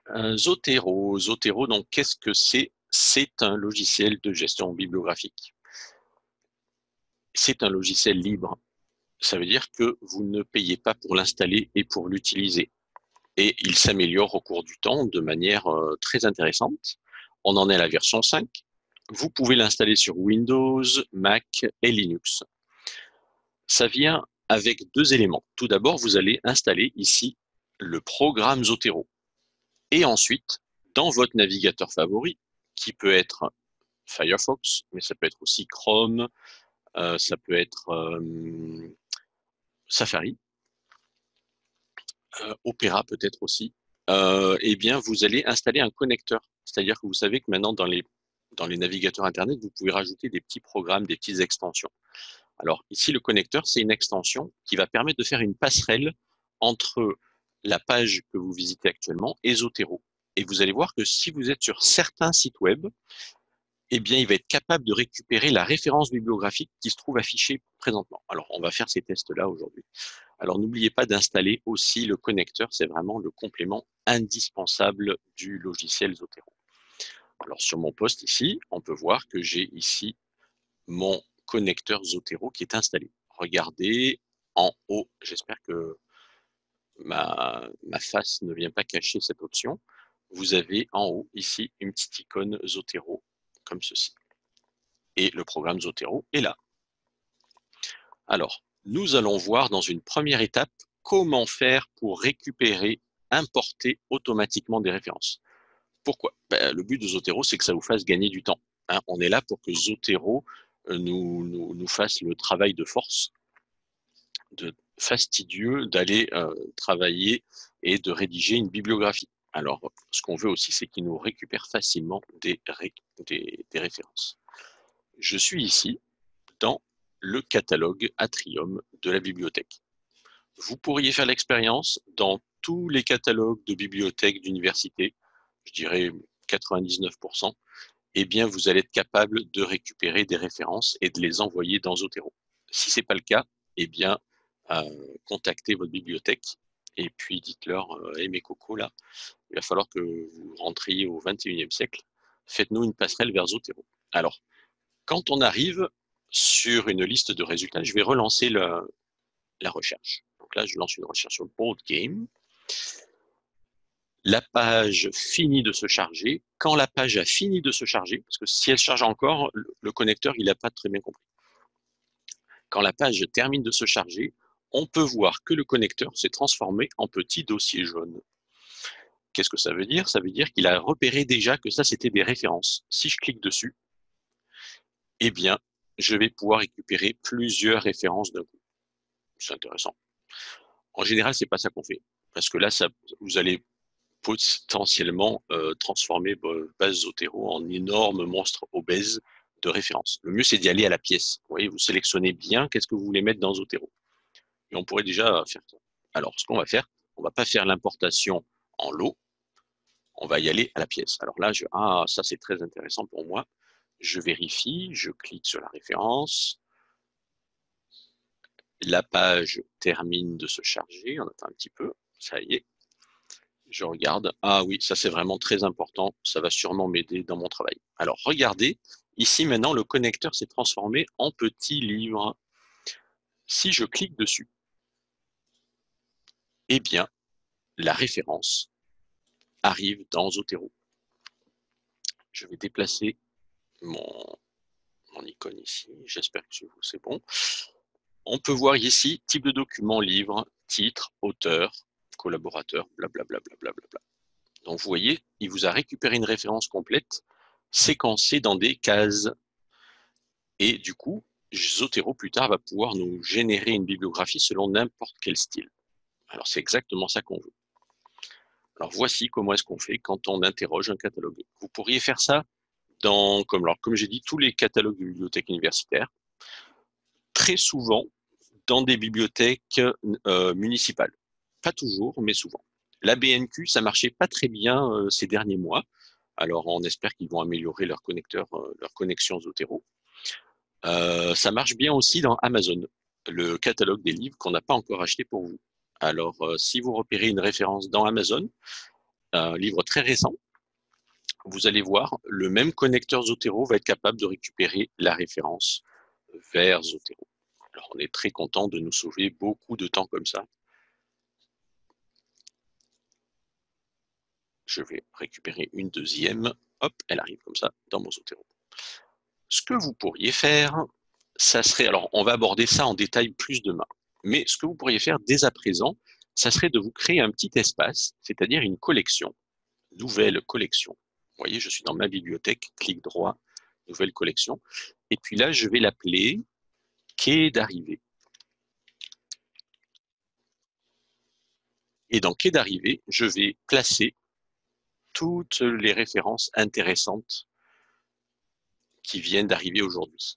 Zotero. Zotero, donc qu'est-ce que c'est? C'est un logiciel de gestion bibliographique. C'est un logiciel libre. Ça veut dire que vous ne payez pas pour l'installer et pour l'utiliser. Et il s'améliore au cours du temps de manière très intéressante. On en est à la version 5. Vous pouvez l'installer sur Windows, Mac et Linux. Ça vient avec deux éléments. Tout d'abord, vous allez installer ici le programme Zotero. Et ensuite, dans votre navigateur favori, qui peut être Firefox, mais ça peut être aussi Chrome, ça peut être Safari, Opera peut-être aussi, eh bien, vous allez installer un connecteur. C'est-à-dire que vous savez que maintenant, dans les navigateurs Internet, vous pouvez rajouter des petits programmes, des petites extensions. Alors ici, le connecteur, c'est une extension qui va permettre de faire une passerelle entre la page que vous visitez actuellement et Zotero. Et vous allez voir que si vous êtes sur certains sites web, eh bien, il va être capable de récupérer la référence bibliographique qui se trouve affichée présentement. Alors, on va faire ces tests-là aujourd'hui. Alors, n'oubliez pas d'installer aussi le connecteur. C'est vraiment le complément indispensable du logiciel Zotero. Alors, sur mon poste ici, on peut voir que j'ai ici mon connecteur Zotero qui est installé. Regardez en haut, j'espère que ma face ne vient pas cacher cette option. Vous avez en haut ici une petite icône Zotero comme ceci. Et le programme Zotero est là. Alors, nous allons voir dans une première étape comment faire pour récupérer, importer automatiquement des références. Pourquoi? Le but de Zotero, c'est que ça vous fasse gagner du temps. Hein, on est là pour que Zotero nous fasse le travail de force, de fastidieux d'aller travailler et de rédiger une bibliographie. Alors, ce qu'on veut aussi, c'est qu'il nous récupère facilement des références. Je suis ici dans le catalogue Atrium de la bibliothèque. Vous pourriez faire l'expérience dans tous les catalogues de bibliothèques d'université, je dirais 99%, eh bien vous allez être capable de récupérer des références et de les envoyer dans Zotero. Si ce n'est pas le cas, eh bien contactez votre bibliothèque et puis dites-leur hey, mes cocos là, il va falloir que vous rentriez au 21e siècle, faites-nous une passerelle vers Zotero. Alors, quand on arrive sur une liste de résultats, je vais relancer la recherche. Donc là, je lance une recherche sur Board Game. La page finit de se charger. Quand la page a fini de se charger, parce que si elle charge encore, le connecteur, il n'a pas très bien compris. Quand la page termine de se charger, on peut voir que le connecteur s'est transformé en petit dossier jaune. Qu'est-ce que ça veut dire? Ça veut dire qu'il a repéré déjà que ça, c'était des références. Si je clique dessus, eh bien, je vais pouvoir récupérer plusieurs références d'un coup. C'est intéressant. En général, c'est pas ça qu'on fait. Parce que là, vous allez potentiellement transformer votre base Zotero en énorme monstre obèse de référence. Le mieux, c'est d'y aller à la pièce. Vous voyez, vous sélectionnez bien qu'est-ce que vous voulez mettre dans Zotero. Et on pourrait déjà faire ça. Alors, ce qu'on va faire, on ne va pas faire l'importation en lot, on va y aller à la pièce. Alors là, ça c'est très intéressant pour moi. Je vérifie, je clique sur la référence. La page termine de se charger, on attend un petit peu, ça y est. Je regarde, ah oui, ça c'est vraiment très important, ça va sûrement m'aider dans mon travail. Alors regardez, ici maintenant le connecteur s'est transformé en petit livre. Si je clique dessus, eh bien la référence arrive dans Zotero. Je vais déplacer mon icône ici, j'espère que c'est bon. On peut voir ici type de document, livre, titre, auteur, collaborateur, blablabla. Donc vous voyez, il vous a récupéré une référence complète, séquencée dans des cases. Et du coup, Zotero plus tard va pouvoir nous générer une bibliographie selon n'importe quel style. Alors c'est exactement ça qu'on veut. Alors voici comment est-ce qu'on fait quand on interroge un catalogue. Vous pourriez faire ça comme j'ai dit, tous les catalogues de bibliothèques universitaires, très souvent dans des bibliothèques municipales. Pas toujours, mais souvent. La BNQ, ça marchait pas très bien ces derniers mois. Alors on espère qu'ils vont améliorer leur connecteur, leur connexion Zotero. Ça marche bien aussi dans Amazon, le catalogue des livres qu'on n'a pas encore acheté pour vous. Alors, si vous repérez une référence dans Amazon, un livre très récent, vous allez voir, le même connecteur Zotero va être capable de récupérer la référence vers Zotero. Alors, on est très content de nous sauver beaucoup de temps comme ça. Je vais récupérer une deuxième. Hop, elle arrive comme ça dans mon Zotero. Ce que vous pourriez faire, ça serait, alors on va aborder ça en détail plus demain, mais ce que vous pourriez faire dès à présent, ça serait de vous créer un petit espace, c'est-à-dire une collection, nouvelle collection. Vous voyez, je suis dans ma bibliothèque, clic droit, nouvelle collection, et puis là, je vais l'appeler quai d'arrivée. Et dans quai d'arrivée, je vais placer toutes les références intéressantes qui viennent d'arriver aujourd'hui.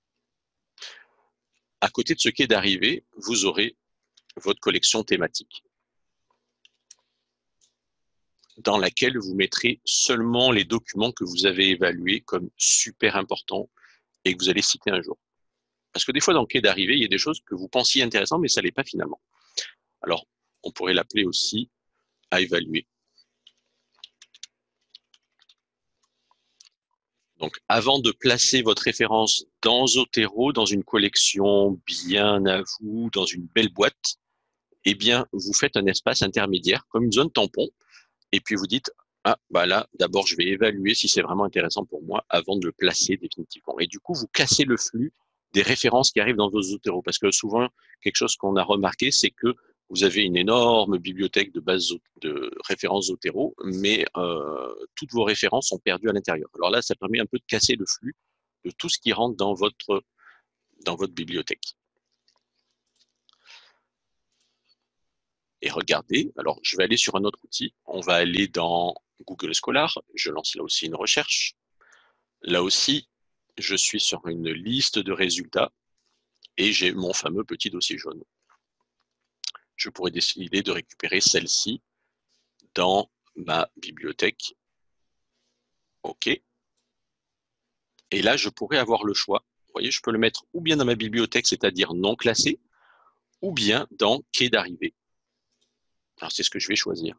À côté de ce quai d'arrivée, vous aurez votre collection thématique, dans laquelle vous mettrez seulement les documents que vous avez évalués comme super importants et que vous allez citer un jour. Parce que des fois, dans le quai d'arrivée, il y a des choses que vous pensiez intéressantes, mais ça ne l'est pas finalement. Alors, on pourrait l'appeler aussi à évaluer. Donc, avant de placer votre référence dans Zotero, dans une collection bien à vous, dans une belle boîte, eh bien, vous faites un espace intermédiaire, comme une zone tampon, et puis vous dites, ah, bah là, d'abord, je vais évaluer si c'est vraiment intéressant pour moi avant de le placer définitivement. Et du coup, vous cassez le flux des références qui arrivent dans vos Zotero. Parce que souvent, quelque chose qu'on a remarqué, c'est que vous avez une énorme bibliothèque de bases de références Zotero, mais toutes vos références sont perdues à l'intérieur. Alors là, ça permet un peu de casser le flux de tout ce qui rentre dans votre bibliothèque. Et regardez, alors je vais aller sur un autre outil, on va aller dans Google Scholar, je lance là aussi une recherche. Là aussi, je suis sur une liste de résultats et j'ai mon fameux petit dossier jaune. Je pourrais décider de récupérer celle-ci dans ma bibliothèque. OK. Et là, je pourrais avoir le choix. Vous voyez, je peux le mettre ou bien dans ma bibliothèque, c'est-à-dire non classé, ou bien dans quai d'arrivée. Alors, c'est ce que je vais choisir.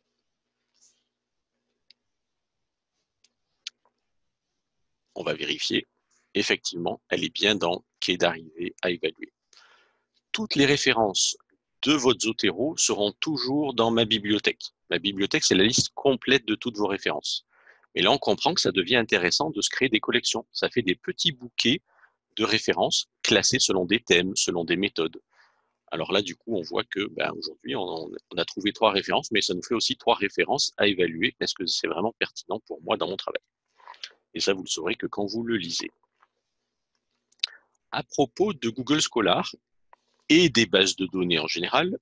On va vérifier. Effectivement, elle est bien dans quai d'arrivée à évaluer. Toutes les références de votre Zotero seront toujours dans ma bibliothèque. Ma bibliothèque, c'est la liste complète de toutes vos références. Et là, on comprend que ça devient intéressant de se créer des collections. Ça fait des petits bouquets de références classées selon des thèmes, selon des méthodes. Alors là, du coup, on voit que aujourd'hui, on a trouvé 3 références, mais ça nous fait aussi 3 références à évaluer. Est-ce que c'est vraiment pertinent pour moi dans mon travail? Et ça, vous le saurez que quand vous le lisez. À propos de Google Scholar et des bases de données en général,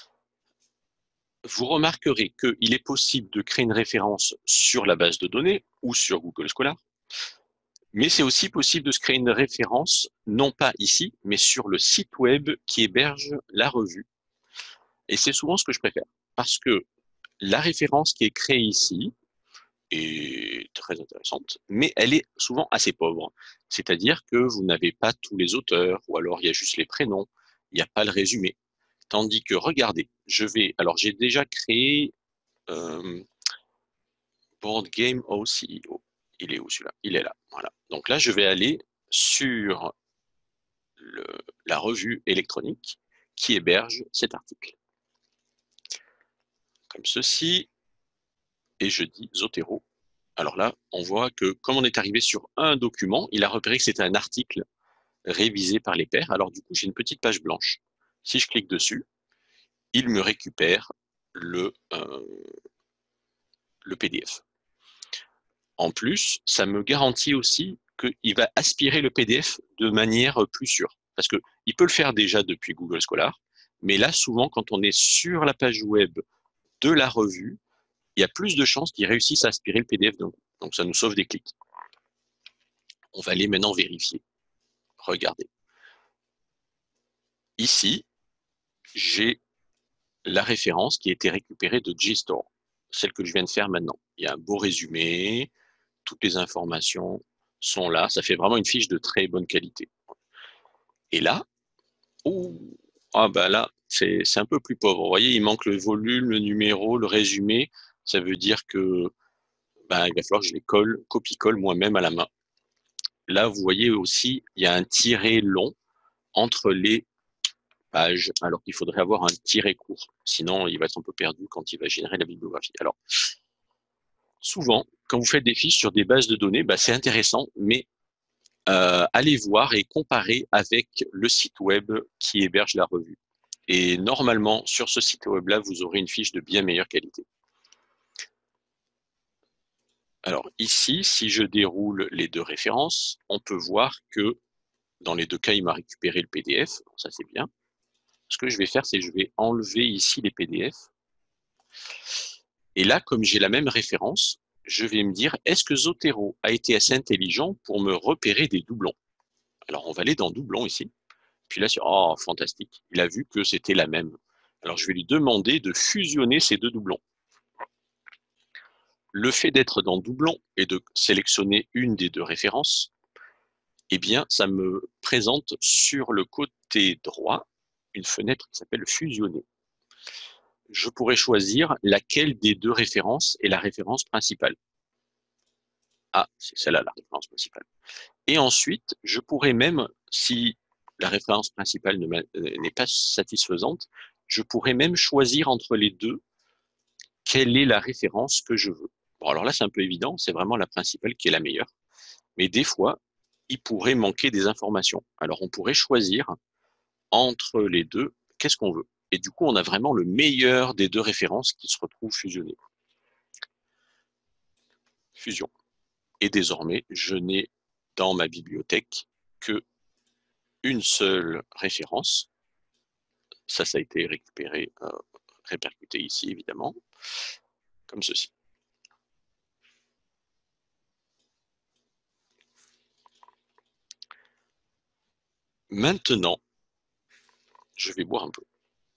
vous remarquerez qu'il est possible de créer une référence sur la base de données ou sur Google Scholar, mais c'est aussi possible de se créer une référence, non pas ici, mais sur le site web qui héberge la revue. Et c'est souvent ce que je préfère, parce que la référence qui est créée ici est très intéressante, mais elle est souvent assez pauvre. C'est-à-dire que vous n'avez pas tous les auteurs, ou alors il y a juste les prénoms, il n'y a pas le résumé. Tandis que, regardez, alors j'ai déjà créé Board Game OCEO. Il est où celui-là? Il est là, voilà. Donc là, je vais aller sur la revue électronique qui héberge cet article. Comme ceci, et je dis Zotero. Alors là, on voit que comme on est arrivé sur un document, il a repéré que c'était un article révisé par les pairs. Alors du coup, j'ai une petite page blanche. Si je clique dessus, il me récupère le PDF. En plus, ça me garantit aussi qu'il va aspirer le PDF de manière plus sûre. Parce qu'il peut le faire déjà depuis Google Scholar, mais là, souvent, quand on est sur la page web de la revue, il y a plus de chances qu'il réussisse à aspirer le PDF d'un coup. Donc, ça nous sauve des clics. On va aller maintenant vérifier. Regardez. Ici, j'ai la référence qui a été récupérée de JSTOR, celle que je viens de faire maintenant. Il y a un beau résumé, toutes les informations sont là. Ça fait vraiment une fiche de très bonne qualité. Et là, là, c'est un peu plus pauvre. Vous voyez, il manque le volume, le numéro, le résumé. Ça veut dire que il va falloir que je les colle, copie-colle moi-même à la main. Là, vous voyez aussi, il y a un tiret long entre les pages, alors qu'il faudrait avoir un tiret court. Sinon, il va être un peu perdu quand il va générer la bibliographie. Alors, souvent, quand vous faites des fiches sur des bases de données, c'est intéressant, mais allez voir et comparer avec le site web qui héberge la revue. Et normalement, sur ce site web-là, vous aurez une fiche de bien meilleure qualité. Alors ici, si je déroule les deux références, on peut voir que dans les deux cas, il m'a récupéré le PDF. Ça, c'est bien. Ce que je vais faire, c'est que je vais enlever ici les PDF. Et là, comme j'ai la même référence, je vais me dire, est-ce que Zotero a été assez intelligent pour me repérer des doublons? Alors, on va aller dans doublons ici. Puis là, oh, fantastique. Il a vu que c'était la même. Alors, je vais lui demander de fusionner ces deux doublons. Le fait d'être dans doublon et de sélectionner une des deux références, eh bien, ça me présente sur le côté droit une fenêtre qui s'appelle fusionner. Je pourrais choisir laquelle des deux références est la référence principale. Ah, c'est celle-là la référence principale. Et ensuite, je pourrais même, si la référence principale n'est pas satisfaisante, je pourrais même choisir entre les deux quelle est la référence que je veux. Bon, alors là, c'est un peu évident, c'est vraiment la principale qui est la meilleure. Mais des fois, il pourrait manquer des informations. Alors, on pourrait choisir entre les deux, qu'est-ce qu'on veut. Et du coup, on a vraiment le meilleur des deux références qui se retrouvent fusionnées. Fusion. Et désormais, je n'ai dans ma bibliothèque que une seule référence. Ça a été récupéré, répercuté ici, évidemment, comme ceci. Maintenant, je vais boire un peu.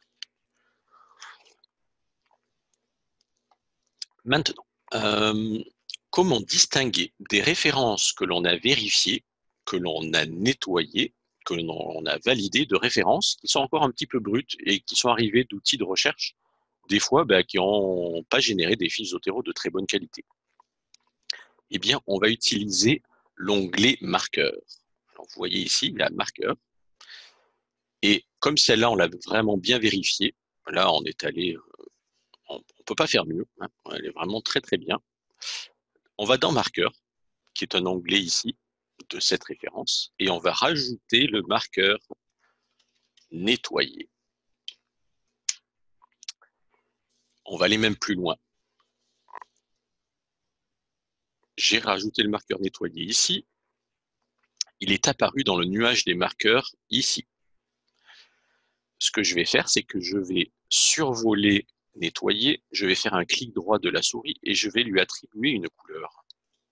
Maintenant, comment distinguer des références que l'on a vérifiées, que l'on a nettoyées, que l'on a validées, de références qui sont encore un petit peu brutes et qui sont arrivées d'outils de recherche, des fois qui n'ont pas généré des fiches Zotero de très bonne qualité? Eh bien, on va utiliser l'onglet marqueur. Alors, vous voyez ici, il y a marqueur. Et comme celle-là, on l'a vraiment bien vérifiée, là, on est allé, on ne peut pas faire mieux, hein, elle est vraiment très très bien. On va dans marqueur, qui est un onglet ici de cette référence, et on va rajouter le marqueur nettoyer. On va aller même plus loin. J'ai rajouté le marqueur nettoyer ici. Il est apparu dans le nuage des marqueurs ici. Ce que je vais faire, c'est que je vais survoler nettoyer, je vais faire un clic droit de la souris et je vais lui attribuer une couleur.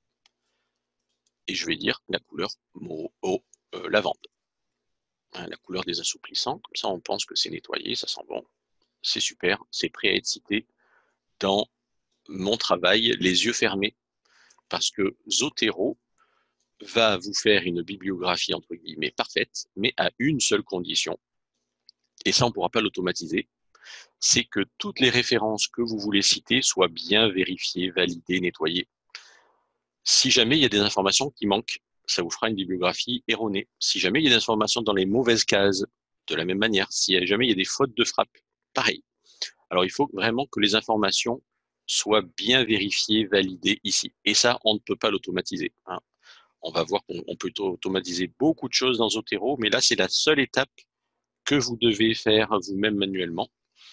Et je vais dire la couleur lavande. Hein, la couleur des assouplissants, comme ça on pense que c'est nettoyé, ça sent bon, c'est super, c'est prêt à être cité dans mon travail les yeux fermés. Parce que Zotero va vous faire une bibliographie entre guillemets parfaite, mais à une seule condition, et ça on ne pourra pas l'automatiser, c'est que toutes les références que vous voulez citer soient bien vérifiées, validées, nettoyées. Si jamais il y a des informations qui manquent, ça vous fera une bibliographie erronée. Si jamais il y a des informations dans les mauvaises cases, de la même manière. Si jamais il y a des fautes de frappe, pareil. Alors il faut vraiment que les informations soient bien vérifiées, validées ici. Et ça, on ne peut pas l'automatiser. Hein. On va voir qu'on peut automatiser beaucoup de choses dans Zotero, mais là, c'est la seule étape que vous devez faire vous-même manuellement.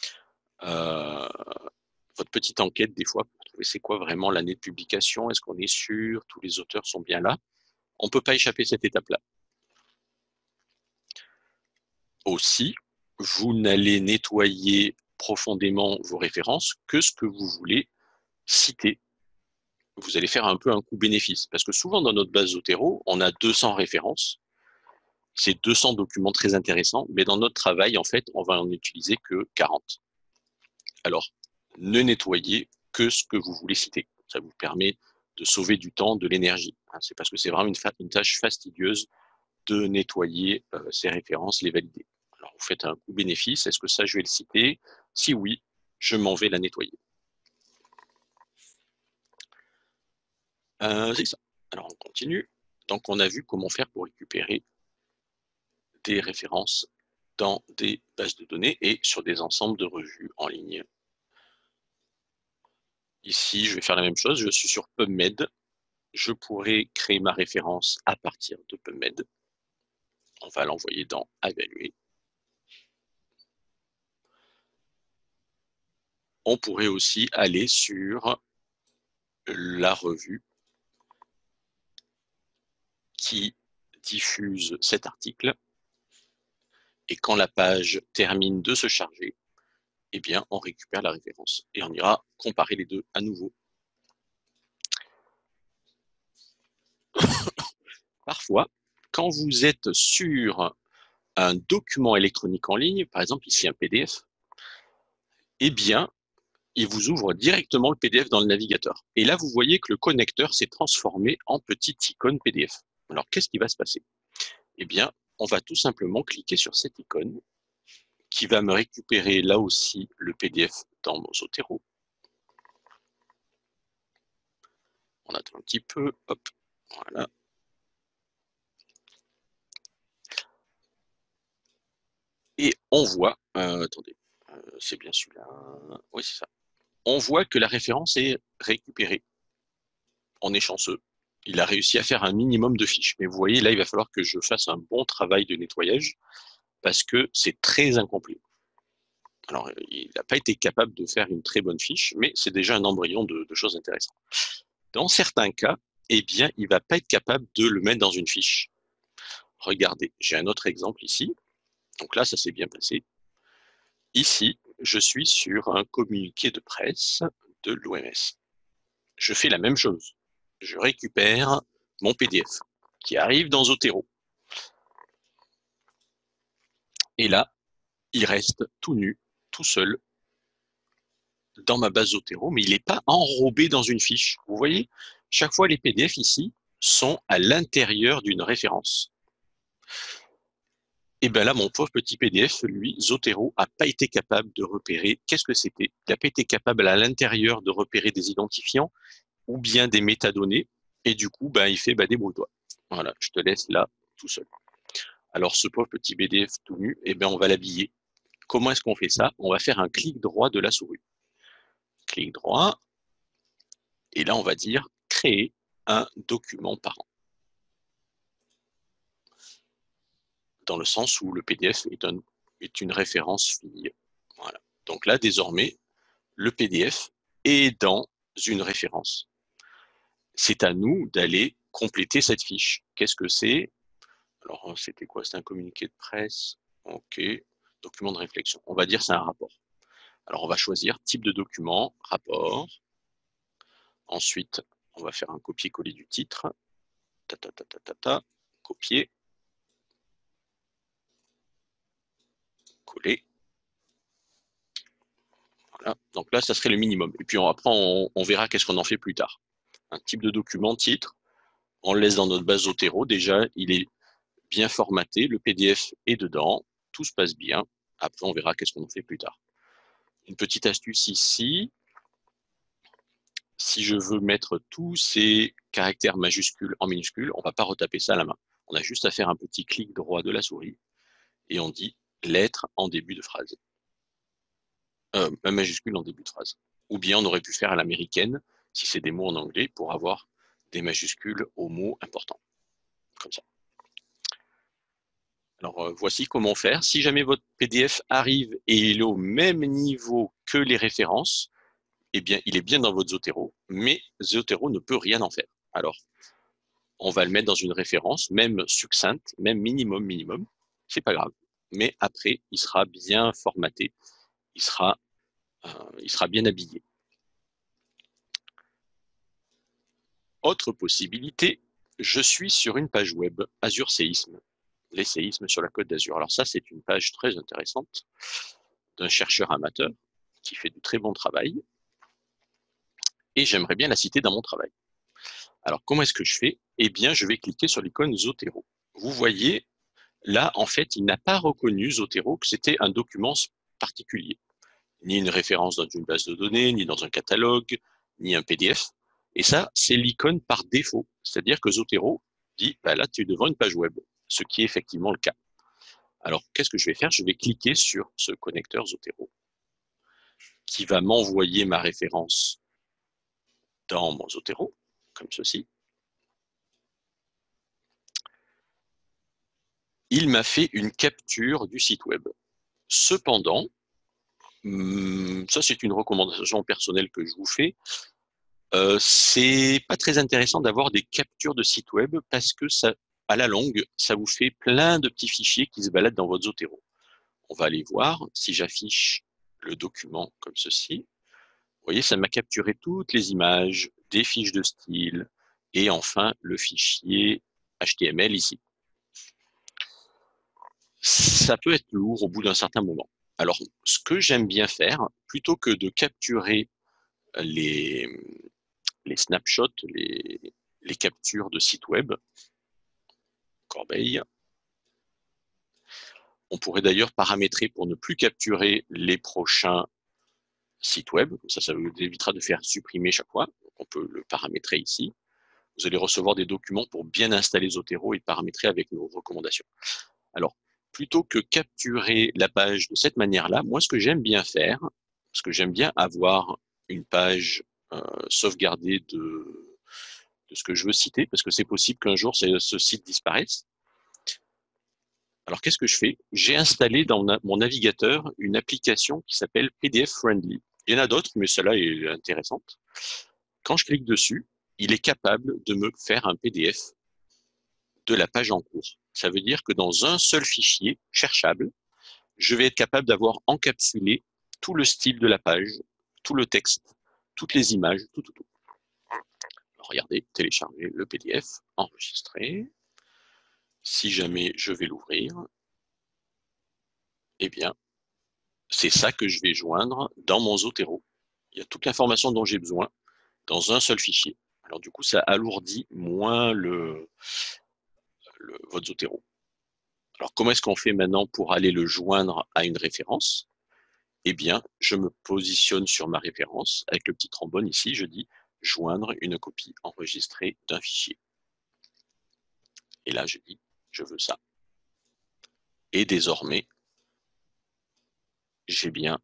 Votre petite enquête, des fois, pour trouver c'est quoi vraiment l'année de publication, est-ce qu'on est sûr, tous les auteurs sont bien là. On ne peut pas échapper à cette étape-là. Aussi, vous n'allez nettoyer profondément vos références que ce que vous voulez citer. Vous allez faire un peu un coût-bénéfice. Parce que souvent, dans notre base Zotero, on a 200 références. C'est 200 documents très intéressants, mais dans notre travail, en fait, on va en utiliser que 40. Alors, ne nettoyez que ce que vous voulez citer. Ça vous permet de sauver du temps, de l'énergie. C'est parce que c'est vraiment une tâche fastidieuse de nettoyer ces références, les valider. Alors, vous faites un coût-bénéfice. Est-ce que ça, je vais le citer? Si oui, je m'en vais la nettoyer. C'est ça. Alors, on continue. Donc, on a vu comment faire pour récupérer des références dans des bases de données et sur des ensembles de revues en ligne. Ici, je vais faire la même chose. Je suis sur PubMed. Je pourrais créer ma référence à partir de PubMed. On va l'envoyer dans Évaluer. On pourrait aussi aller sur la revue qui diffuse cet article. Et quand la page termine de se charger, eh bien, on récupère la référence et on ira comparer les deux à nouveau. Parfois, quand vous êtes sur un document électronique en ligne, par exemple ici un PDF, eh bien, il vous ouvre directement le PDF dans le navigateur. Et là, vous voyez que le connecteur s'est transformé en petite icône PDF. Alors, qu'est-ce qui va se passer? Eh bien, on va tout simplement cliquer sur cette icône qui va me récupérer là aussi le PDF dans mon Zotero. On attend un petit peu, hop, voilà. Et on voit, attendez, c'est bien celui-là, oui c'est ça. On voit que la référence est récupérée. On est chanceux. Il a réussi à faire un minimum de fiches. Mais vous voyez, là, il va falloir que je fasse un bon travail de nettoyage parce que c'est très incomplet. Alors, il n'a pas été capable de faire une très bonne fiche, mais c'est déjà un embryon de choses intéressantes. Dans certains cas, eh bien, il ne va pas être capable de le mettre dans une fiche. Regardez, j'ai un autre exemple ici. Donc là, ça s'est bien passé. Ici, je suis sur un communiqué de presse de l'OMS. Je fais la même chose. Je récupère mon PDF qui arrive dans Zotero. Et là, il reste tout nu, tout seul, dans ma base Zotero, mais il n'est pas enrobé dans une fiche. Vous voyez, chaque fois, les PDF ici sont à l'intérieur d'une référence. Et bien là, mon pauvre petit PDF, lui, Zotero, n'a pas été capable de repérer qu'est-ce que c'était. Il n'a pas été capable à l'intérieur de repérer des identifiants ou bien des métadonnées. Et du coup, ben, il fait débrouille-toi. Voilà, je te laisse là tout seul. Alors, ce pauvre petit PDF tout nu, eh ben, on va l'habiller. Comment est-ce qu'on fait ça? On va faire un clic droit de la souris. Clic droit. Et là, on va dire créer un document parent. Dans le sens où le PDF est une référence fille. Voilà. Donc là, désormais, le PDF est dans une référence. C'est à nous d'aller compléter cette fiche. Qu'est-ce que c'est? Alors, c'était quoi? C'est un communiqué de presse. OK. Document de réflexion. On va dire c'est un rapport. Alors, on va choisir type de document, rapport. Ensuite, on va faire un copier-coller du titre. Copier. Coller. Voilà. Donc là, ça serait le minimum. Et puis après, on verra qu'est-ce qu'on en fait plus tard. Un type de document, titre. On le laisse dans notre base Zotero. Déjà, il est bien formaté. Le PDF est dedans. Tout se passe bien. Après, on verra qu'est-ce qu'on en fait plus tard. Une petite astuce ici. Si je veux mettre tous ces caractères majuscules en minuscules, on ne va pas retaper ça à la main. On a juste à faire un petit clic droit de la souris et on dit lettre en début de phrase. Un majuscule en début de phrase. Ou bien on aurait pu faire à l'américaine, si c'est des mots en anglais, pour avoir des majuscules aux mots importants. Comme ça. Alors, voici comment faire. Si jamais votre PDF arrive et il est au même niveau que les références, eh bien, il est bien dans votre Zotero, mais Zotero ne peut rien en faire. Alors, on va le mettre dans une référence, même succincte, même minimum, c'est pas grave. Mais après, il sera bien formaté, il sera bien habillé. Autre possibilité, je suis sur une page web, Azure Séisme, les séismes sur la Côte d'Azur. Alors ça, c'est une page très intéressante d'un chercheur amateur qui fait du très bon travail et j'aimerais bien la citer dans mon travail. Alors, comment est-ce que je fais? Eh bien, je vais cliquer sur l'icône Zotero. Vous voyez, là, en fait, il n'a pas reconnu Zotero que c'était un document particulier, ni une référence dans une base de données, ni dans un catalogue, ni un PDF. Et ça, c'est l'icône par défaut. C'est-à-dire que Zotero dit, bah là, tu es devant une page web, ce qui est effectivement le cas. Alors, qu'est-ce que je vais faire? Je vais cliquer sur ce connecteur Zotero qui va m'envoyer ma référence dans mon Zotero, comme ceci. Il m'a fait une capture du site web. Cependant, ça c'est une recommandation personnelle que je vous fais, c'est pas très intéressant d'avoir des captures de site web parce que ça, à la longue, ça vous fait plein de petits fichiers qui se baladent dans votre Zotero. On va aller voir si j'affiche le document comme ceci. Vous voyez, ça m'a capturé toutes les images, des fiches de style et enfin le fichier HTML ici. Ça peut être lourd au bout d'un certain moment. Alors, ce que j'aime bien faire, plutôt que de capturer les snapshots, les captures de sites web, Corbeil, on pourrait d'ailleurs paramétrer pour ne plus capturer les prochains sites web. Ça vous évitera de faire supprimer chaque fois. On peut le paramétrer ici. Vous allez recevoir des documents pour bien installer Zotero et paramétrer avec nos recommandations. Alors, plutôt que capturer la page de cette manière-là, moi, ce que j'aime bien faire, parce que j'aime bien avoir une page sauvegardée de ce que je veux citer, parce que c'est possible qu'un jour, ce site disparaisse. Alors, qu'est-ce que je fais? J'ai installé dans mon navigateur une application qui s'appelle PDF Friendly. Il y en a d'autres, mais celle-là est intéressante. Quand je clique dessus, il est capable de me faire un PDF de la page en cours. Ça veut dire que dans un seul fichier cherchable, je vais être capable d'avoir encapsulé tout le style de la page, tout le texte, toutes les images, tout. Alors, regardez, télécharger le PDF, enregistrer. Si jamais je vais l'ouvrir, eh bien, c'est ça que je vais joindre dans mon Zotero. Il y a toute l'information dont j'ai besoin dans un seul fichier. Alors du coup, ça alourdit moins votre Zotero. Alors comment est-ce qu'on fait maintenant pour aller le joindre à une référence? Eh bien, je me positionne sur ma référence avec le petit trombone ici, je dis joindre une copie enregistrée d'un fichier. Et là, je dis je veux ça. Et désormais, j'ai bien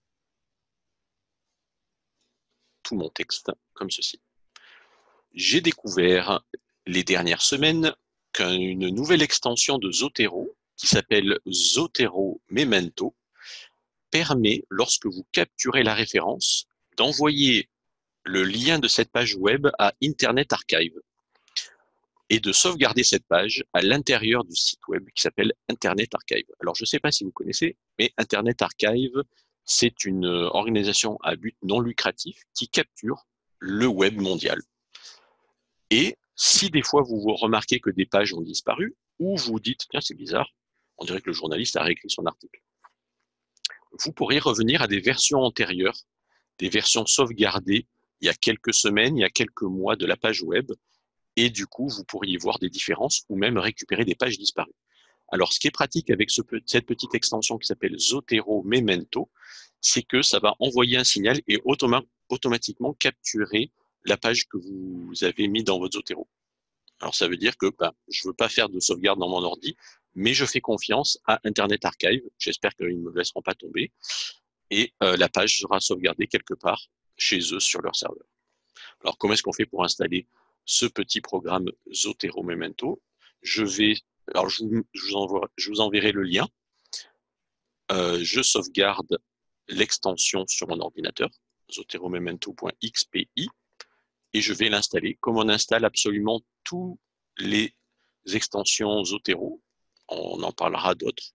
tout mon texte comme ceci. J'ai découvert les dernières semaines qu'une nouvelle extension de Zotero qui s'appelle Zotero Memento permet, lorsque vous capturez la référence, d'envoyer le lien de cette page web à Internet Archive et de sauvegarder cette page à l'intérieur du site web qui s'appelle Internet Archive. Alors, je ne sais pas si vous connaissez, mais Internet Archive, c'est une organisation à but non lucratif qui capture le web mondial. Et si des fois vous remarquez que des pages ont disparu, ou vous dites, tiens, c'est bizarre, on dirait que le journaliste a réécrit son article, vous pourriez revenir à des versions antérieures, des versions sauvegardées il y a quelques semaines, il y a quelques mois de la page web, et du coup, vous pourriez voir des différences ou même récupérer des pages disparues. Alors, ce qui est pratique avec cette petite extension qui s'appelle Zotero Memento, c'est que ça va envoyer un signal et automatiquement capturer la page que vous avez mis dans votre Zotero. Alors, ça veut dire que je ne veux pas faire de sauvegarde dans mon ordi, mais je fais confiance à Internet Archive. J'espère qu'ils ne me laisseront pas tomber. Et la page sera sauvegardée quelque part chez eux sur leur serveur. Alors, comment est-ce qu'on fait pour installer ce petit programme Zotero Memento? Alors je vous enverrai le lien. Je sauvegarde l'extension sur mon ordinateur, zoteromemento.xpi, et je vais l'installer. Comme on installe absolument tous les extensions Zotero, on en parlera d'autres.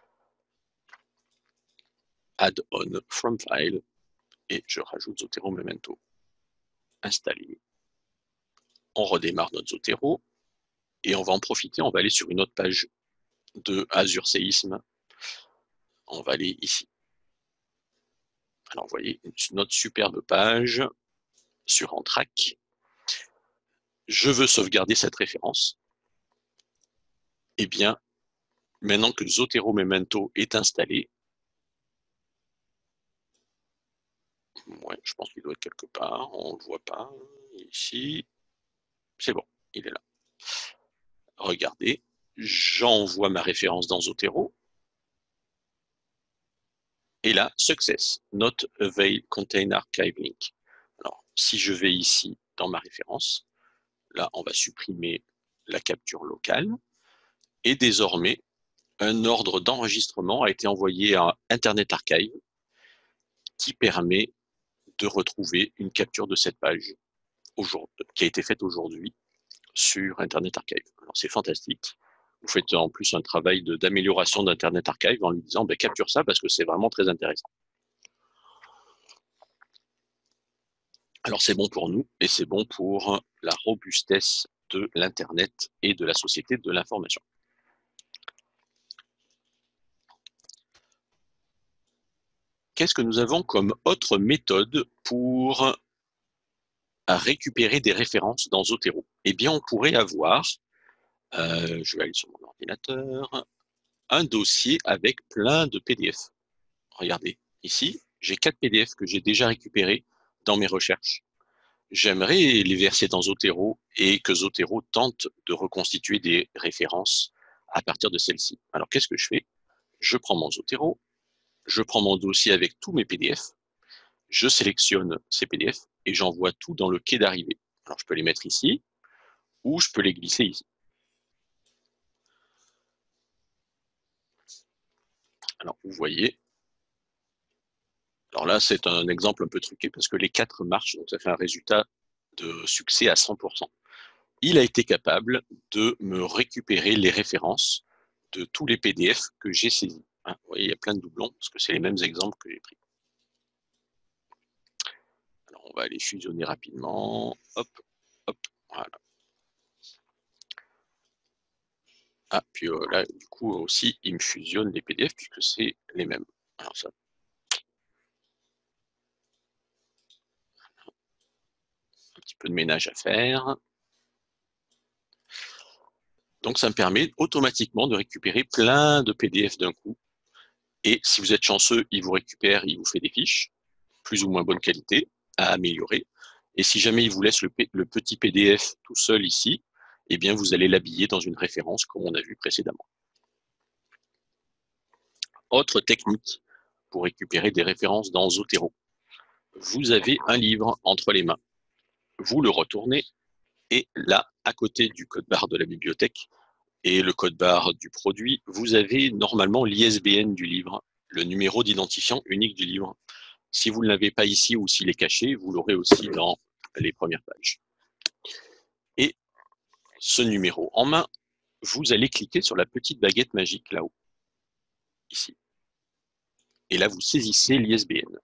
Add-on from file, et je rajoute Zotero Memento. Installé. On redémarre notre Zotero, et on va en profiter, on va aller sur une autre page de Azure Séisme. On va aller ici. Alors, vous voyez, notre superbe page sur Entrac. Je veux sauvegarder cette référence. Eh bien, maintenant que Zotero Memento est installé, ouais, je pense qu'il doit être quelque part, on ne le voit pas. Ici, c'est bon, il est là. Regardez, j'envoie ma référence dans Zotero. Et là, success, not avail contain archive link. Alors, si je vais ici dans ma référence, là, on va supprimer la capture locale. Et désormais, un ordre d'enregistrement a été envoyé à Internet Archive qui permet de retrouver une capture de cette page qui a été faite aujourd'hui sur Internet Archive. Alors, c'est fantastique. Vous faites en plus un travail d'amélioration d'Internet Archive en lui disant ben, capture ça parce que c'est vraiment très intéressant. Alors c'est bon pour nous et c'est bon pour la robustesse de l'Internet et de la société de l'information. Qu'est-ce que nous avons comme autre méthode pour récupérer des références dans Zotero? Eh bien, on pourrait avoir, je vais aller sur mon ordinateur, un dossier avec plein de PDF. Regardez, ici, j'ai 4 PDF que j'ai déjà récupérés dans mes recherches. J'aimerais les verser dans Zotero et que Zotero tente de reconstituer des références à partir de celles-ci. Alors, qu'est-ce que je fais? Je prends mon Zotero, je prends mon dossier avec tous mes PDF, je sélectionne ces PDF et j'envoie tout dans le quai d'arrivée. Alors, je peux les mettre ici ou je peux les glisser ici. Alors, vous voyez, alors là, c'est un exemple un peu truqué parce que les 4 marchent, donc ça fait un résultat de succès à 100%. Il a été capable de me récupérer les références de tous les PDF que j'ai saisis. Hein, vous voyez, il y a plein de doublons parce que c'est les mêmes exemples que j'ai pris. Alors, on va aller fusionner rapidement. Hop, hop, voilà. Ah, puis là, du coup, aussi, il me fusionne les PDF puisque c'est les mêmes. Alors, ça. Un petit peu de ménage à faire. Donc, ça me permet automatiquement de récupérer plein de PDF d'un coup. Et si vous êtes chanceux, il vous récupère, il vous fait des fiches, plus ou moins bonne qualité, à améliorer. Et si jamais il vous laisse le petit PDF tout seul ici, eh bien, vous allez l'habiller dans une référence comme on a vu précédemment. Autre technique pour récupérer des références dans Zotero. Vous avez un livre entre les mains. Vous le retournez et là, à côté du code barre de la bibliothèque et le code barre du produit, vous avez normalement l'ISBN du livre, le numéro d'identifiant unique du livre. Si vous ne l'avez pas ici ou s'il est caché, vous l'aurez aussi dans les premières pages. Et ce numéro en main, vous allez cliquer sur la petite baguette magique là-haut, ici. Et là, vous saisissez l'ISBN.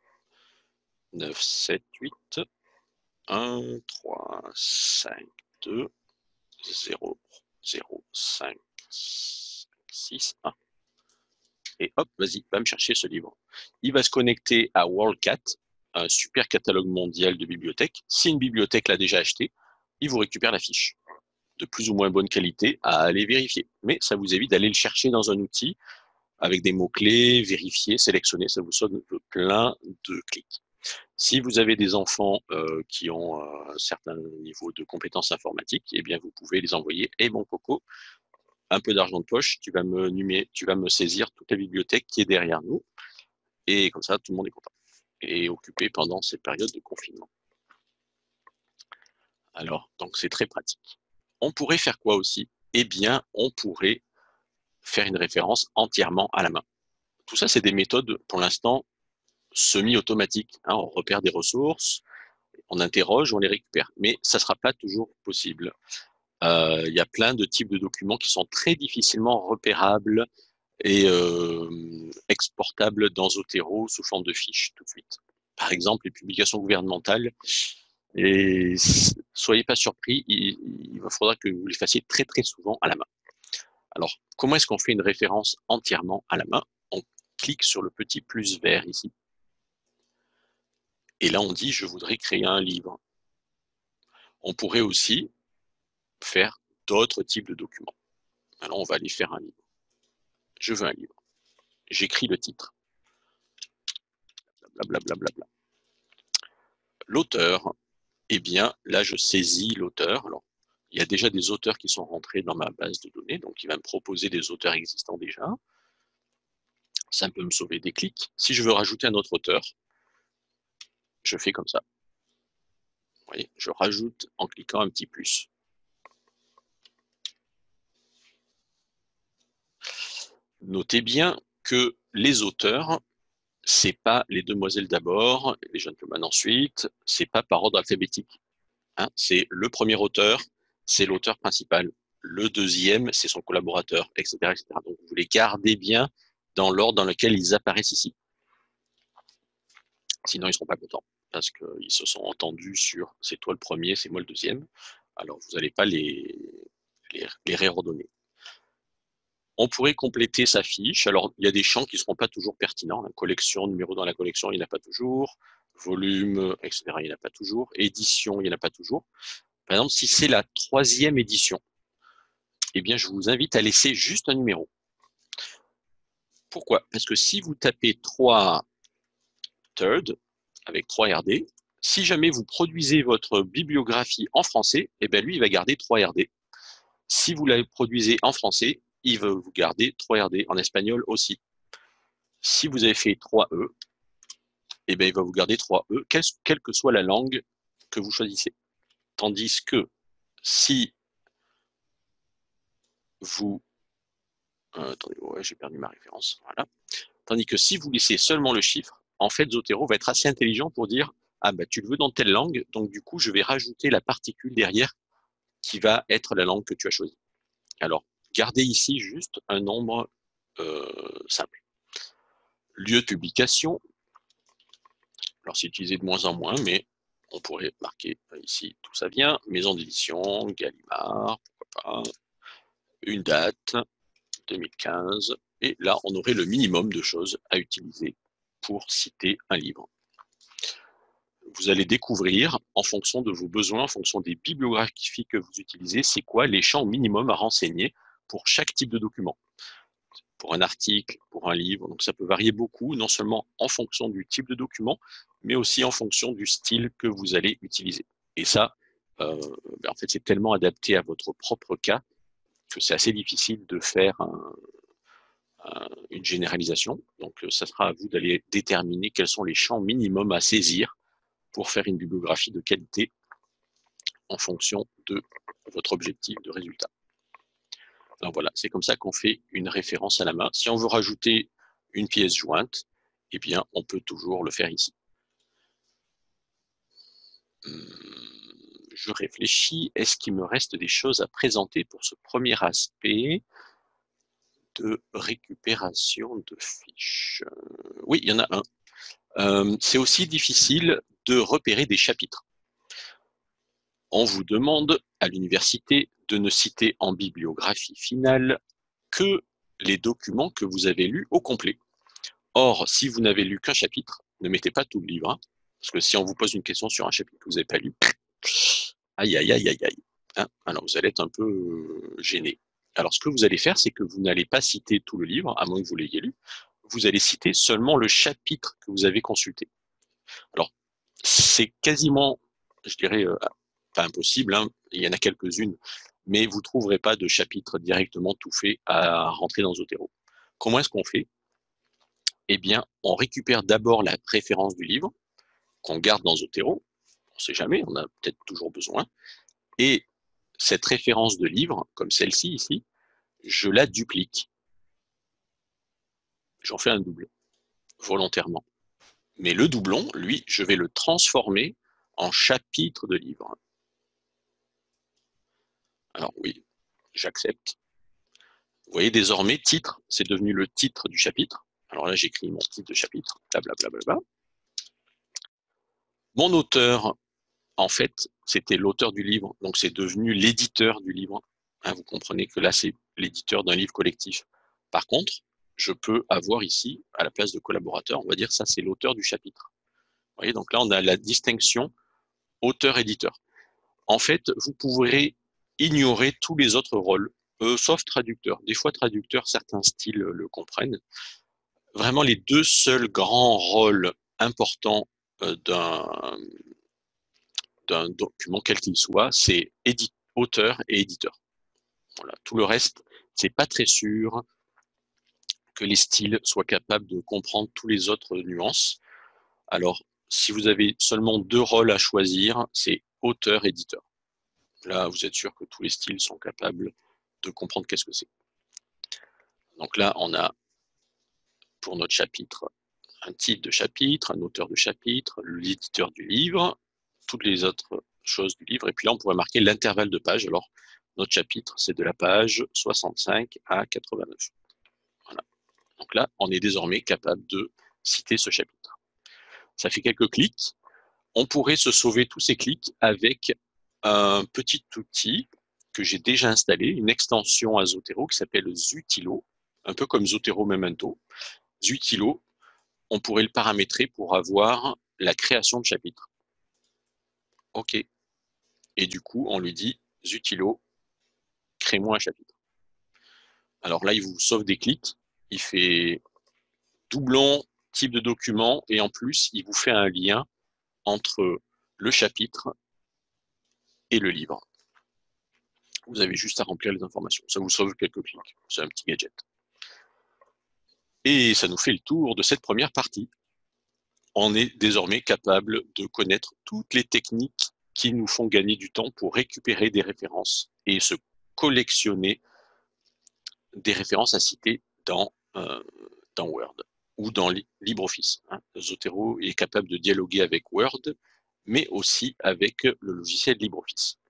978 1 3 5 2 0 0 5 6 1. Et hop, vas-y, va me chercher ce livre. Il va se connecter à WorldCat, un super catalogue mondial de bibliothèques. Si une bibliothèque l'a déjà acheté, il vous récupère la fiche de plus ou moins bonne qualité à aller vérifier. Mais ça vous évite d'aller le chercher dans un outil avec des mots-clés, vérifier, sélectionner, ça vous sauve plein de clics. Si vous avez des enfants qui ont un certain niveau de compétences informatiques, eh bien vous pouvez les envoyer. Et mon coco, un peu d'argent de poche, tu vas me saisir toute la bibliothèque qui est derrière nous. Et comme ça, tout le monde est content et occupé pendant cette période de confinement. Alors, donc c'est très pratique. On pourrait faire quoi aussi? Eh bien, on pourrait faire une référence entièrement à la main. Tout ça, c'est des méthodes, pour l'instant, semi-automatiques. Hein, on repère des ressources, on interroge, on les récupère. Mais ça ne sera pas toujours possible. Il y a plein de types de documents qui sont très difficilement repérables et exportables dans Zotero sous forme de fiches tout de suite. Par exemple, les publications gouvernementales. Et soyez pas surpris, il faudra que vous les fassiez très très souvent à la main. Alors, comment est-ce qu'on fait une référence entièrement à la main? On clique sur le petit plus vert ici. Et là, on dit, je voudrais créer un livre. On pourrait aussi faire d'autres types de documents. Alors, on va aller faire un livre. Je veux un livre. J'écris le titre. Blablabla. L'auteur. eh bien, là, je saisis l'auteur. Alors, il y a déjà des auteurs qui sont rentrés dans ma base de données, donc il va me proposer des auteurs existants déjà. Ça peut me sauver des clics. Si je veux rajouter un autre auteur, je fais comme ça. Vous voyez, je rajoute en cliquant un petit plus. Notez bien que les auteurs, c'est pas les demoiselles d'abord, les gentlemen ensuite, c'est pas par ordre alphabétique. Hein, c'est le premier auteur, c'est l'auteur principal. Le deuxième, c'est son collaborateur, etc., etc. Donc, vous les gardez bien dans l'ordre dans lequel ils apparaissent ici. Sinon, ils ne seront pas contents parce qu'ils se sont entendus sur c'est toi le premier, c'est moi le deuxième. Alors, vous n'allez pas les réordonner. On pourrait compléter sa fiche. Alors, il y a des champs qui ne seront pas toujours pertinents. Hein. Collection, numéro dans la collection, il n'y en a pas toujours. Volume, etc., il n'y en a pas toujours. Édition, il n'y en a pas toujours. Par exemple, si c'est la 3e édition, eh bien, je vous invite à laisser juste un numéro. Pourquoi? Parce que si vous tapez 3 third, avec 3 RD, si jamais vous produisez votre bibliographie en français, eh bien, lui, il va garder 3 RD. Si vous la produisez en français, il va vous garder 3 RD. En espagnol aussi. Si vous avez fait 3E, eh bien, il va vous garder 3E, quelle que soit la langue que vous choisissez. Tandis que si vous... attendez, ouais, j'ai perdu ma référence. Voilà. Tandis que si vous laissez seulement le chiffre, en fait, Zotero va être assez intelligent pour dire ah bah tu le veux dans telle langue, donc du coup je vais rajouter la particule derrière qui va être la langue que tu as choisie. Alors, gardez ici juste un nombre simple. Lieu de publication. Alors c'est utilisé de moins en moins, mais on pourrait marquer ici d'où ça vient. Maison d'édition, Gallimard, pourquoi pas. Une date, 2015. Et là, on aurait le minimum de choses à utiliser pour citer un livre. Vous allez découvrir, en fonction de vos besoins, en fonction des bibliographies que vous utilisez, c'est quoi les champs minimums à renseigner pour chaque type de document. Pour un article, pour un livre, donc ça peut varier beaucoup, non seulement en fonction du type de document, mais aussi en fonction du style que vous allez utiliser. Et ça, en fait, c'est tellement adapté à votre propre cas que c'est assez difficile de faire une généralisation. Donc, ça sera à vous d'aller déterminer quels sont les champs minimums à saisir pour faire une bibliographie de qualité en fonction de votre objectif de résultat. Alors voilà, c'est comme ça qu'on fait une référence à la main. Si on veut rajouter une pièce jointe, eh bien, on peut toujours le faire ici. Je réfléchis, est-ce qu'il me reste des choses à présenter pour ce premier aspect de récupération de fiches? Oui, il y en a un. C'est aussi difficile de repérer des chapitres. On vous demande à l'université de ne citer en bibliographie finale que les documents que vous avez lus au complet. Or, si vous n'avez lu qu'un chapitre, ne mettez pas tout le livre, hein, parce que si on vous pose une question sur un chapitre que vous n'avez pas lu, aïe, aïe, aïe, aïe, aïe. Hein, alors, vous allez être un peu gêné. Alors, ce que vous allez faire, c'est que vous n'allez pas citer tout le livre, à moins que vous l'ayez lu. Vous allez citer seulement le chapitre que vous avez consulté. Alors, c'est quasiment, je dirais, pas impossible, hein, il y en a quelques-unes, mais vous ne trouverez pas de chapitre directement tout fait à rentrer dans Zotero. Comment est-ce qu'on fait? Eh bien, on récupère d'abord la référence du livre, qu'on garde dans Zotero, on ne sait jamais, on a peut-être toujours besoin, et cette référence de livre, comme celle-ci ici, je la duplique. J'en fais un double, volontairement. Mais le doublon, lui, je vais le transformer en chapitre de livre. Alors oui, j'accepte. Vous voyez désormais, titre, c'est devenu le titre du chapitre. Alors là, j'écris mon titre de chapitre, blablabla. Mon auteur, en fait, c'était l'auteur du livre, donc c'est devenu l'éditeur du livre. Hein, vous comprenez que là, c'est l'éditeur d'un livre collectif. Par contre, je peux avoir ici, à la place de collaborateur, on va dire ça, c'est l'auteur du chapitre. Vous voyez, donc là, on a la distinction auteur-éditeur. En fait, vous pourrez ignorer tous les autres rôles, sauf traducteur. Des fois, traducteur, certains styles le comprennent. Vraiment, les deux seuls grands rôles importants d'un d'un document, quel qu'il soit, c'est auteur et éditeur. Voilà. Tout le reste, c'est pas très sûr que les styles soient capables de comprendre tous les autres nuances. Alors, si vous avez seulement 2 rôles à choisir, c'est auteur-éditeur. Là, vous êtes sûr que tous les styles sont capables de comprendre qu'est-ce que c'est. Donc là, on a pour notre chapitre un titre de chapitre, un auteur de chapitre, l'éditeur du livre, toutes les autres choses du livre. Et puis là, on pourrait marquer l'intervalle de page. Alors, notre chapitre, c'est de la page 65 à 89. Voilà. Donc là, on est désormais capable de citer ce chapitre. Ça fait quelques clics. On pourrait se sauver tous ces clics avec un petit outil que j'ai déjà installé, une extension à Zotero qui s'appelle Zutilo, un peu comme Zotero Memento. Zutilo, on pourrait le paramétrer pour avoir la création de chapitres. OK. Et du coup, on lui dit Zutilo, crée-moi un chapitre. Alors là, il vous sauve des clics. Il fait doublon, type de document, et en plus, il vous fait un lien entre le chapitre et le livre. Vous avez juste à remplir les informations. Ça vous sauve quelques clics. C'est un petit gadget. Et ça nous fait le tour de cette première partie. On est désormais capable de connaître toutes les techniques qui nous font gagner du temps pour récupérer des références et se collectionner des références à citer dans Word ou dans LibreOffice. Zotero est capable de dialoguer avec Word, mais aussi avec le logiciel LibreOffice.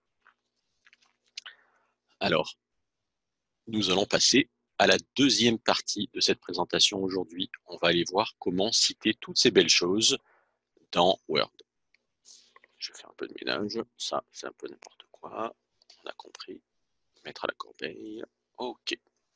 Alors, nous allons passer à la deuxième partie de cette présentation aujourd'hui. On va aller voir comment citer toutes ces belles choses dans Word. Je vais faire un peu de ménage. Ça, c'est un peu n'importe quoi. On a compris. Mettre à la corbeille. OK.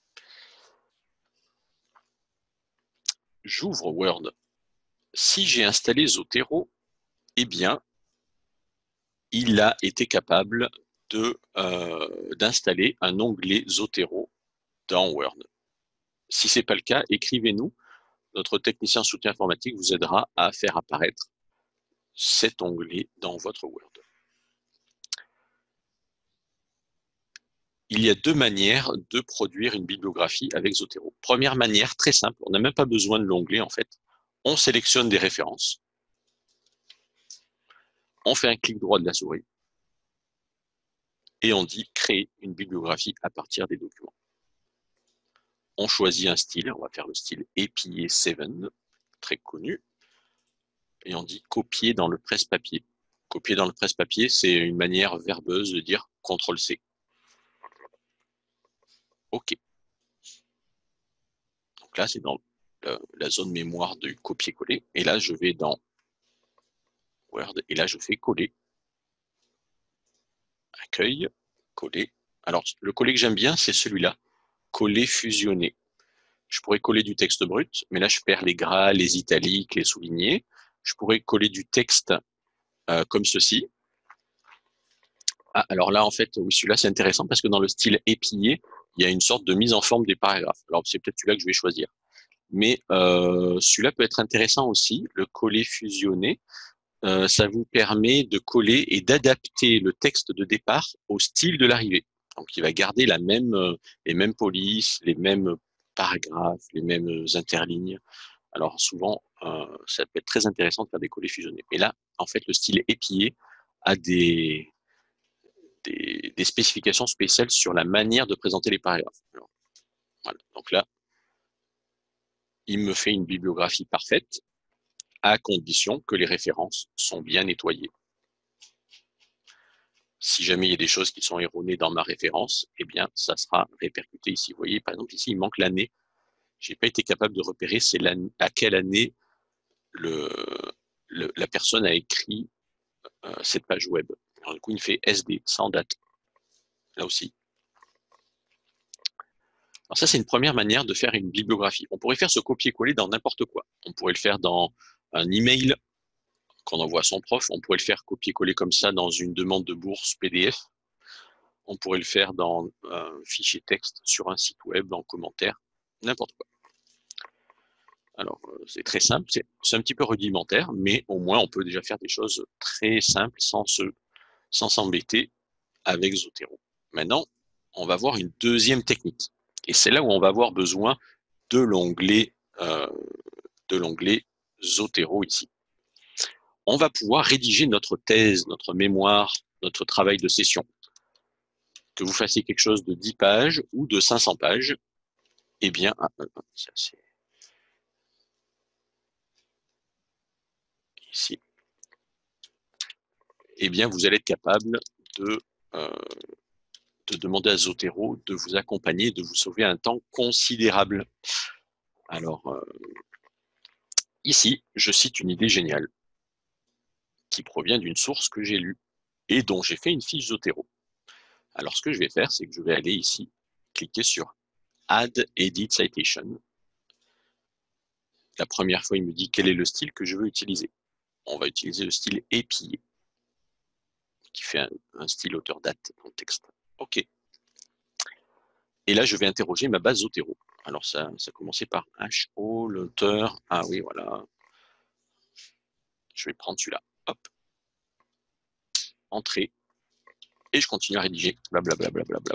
J'ouvre Word. Si j'ai installé Zotero, eh bien, il a été capable d'installer un onglet Zotero dans Word. Si ce n'est pas le cas, écrivez-nous. Notre technicien soutien informatique vous aidera à faire apparaître cet onglet dans votre Word. Il y a 2 manières de produire une bibliographie avec Zotero. Première manière, très simple, on n'a même pas besoin de l'onglet en fait. On sélectionne des références. On fait un clic droit de la souris et on dit créer une bibliographie à partir des documents. On choisit un style, on va faire le style APA 7, très connu, et on dit copier dans le presse-papier. Copier dans le presse-papier, c'est une manière verbeuse de dire CTRL-C. OK. Donc là, c'est dans la zone mémoire du copier-coller. Et là, je vais dans Word, et là, je fais coller. Accueil, coller. Alors, le coller que j'aime bien, c'est celui-là. Coller fusionné. Je pourrais coller du texte brut, mais là, je perds les gras, les italiques, les soulignés. Je pourrais coller du texte comme ceci. Ah, alors là, en fait, oui, celui-là, c'est intéressant parce que dans le style épillé, il y a une sorte de mise en forme des paragraphes. Alors, c'est peut-être celui-là que je vais choisir. Mais celui-là peut être intéressant aussi, le coller fusionné. Ça vous permet de coller et d'adapter le texte de départ au style de l'arrivée. Donc, il va garder les mêmes polices, les mêmes paragraphes, les mêmes interlignes. Alors, souvent, ça peut être très intéressant de faire des collets fusionnés. Mais là, en fait, le style épillé a des spécifications spéciales sur la manière de présenter les paragraphes. Alors, voilà. Donc là, il me fait une bibliographie parfaite à condition que les références sont bien nettoyées. Si jamais il y a des choses qui sont erronées dans ma référence, eh bien, ça sera répercuté ici. Vous voyez, par exemple, ici, il manque l'année. Je n'ai pas été capable de repérer à quelle année la personne a écrit cette page web. Alors, du coup, il fait SD, sans date. Là aussi. Alors ça, c'est une première manière de faire une bibliographie. On pourrait faire ce copier-coller dans n'importe quoi. On pourrait le faire dans un email qu'on envoie à son prof. On pourrait le faire copier-coller comme ça dans une demande de bourse PDF. On pourrait le faire dans un fichier texte sur un site web, en commentaire, n'importe quoi. Alors, c'est très simple, c'est un petit peu rudimentaire, mais au moins, on peut déjà faire des choses très simples sans se sans s'embêter avec Zotero. Maintenant, on va voir une deuxième technique. Et c'est là où on va avoir besoin de l'onglet Zotero ici. On va pouvoir rédiger notre thèse, notre mémoire, notre travail de session. Que vous fassiez quelque chose de 10 pages ou de 500 pages, eh bien, ça c'est ici, eh bien, vous allez être capable de demander à Zotero de vous accompagner, de vous sauver un temps considérable. Alors, ici, je cite une idée géniale qui provient d'une source que j'ai lue et dont j'ai fait une fiche Zotero. Alors, ce que je vais faire, c'est que je vais aller ici, cliquer sur Add Edit Citation. La première fois, il me dit quel est le style que je veux utiliser. On va utiliser le style épillé, qui fait un style auteur-date dans le texte. OK. Et là, je vais interroger ma base Zotero. Alors, ça commençait par HO, l'auteur. Ah oui, voilà. Je vais prendre celui-là. Hop. Entrée. Et je continue à rédiger. Blablabla.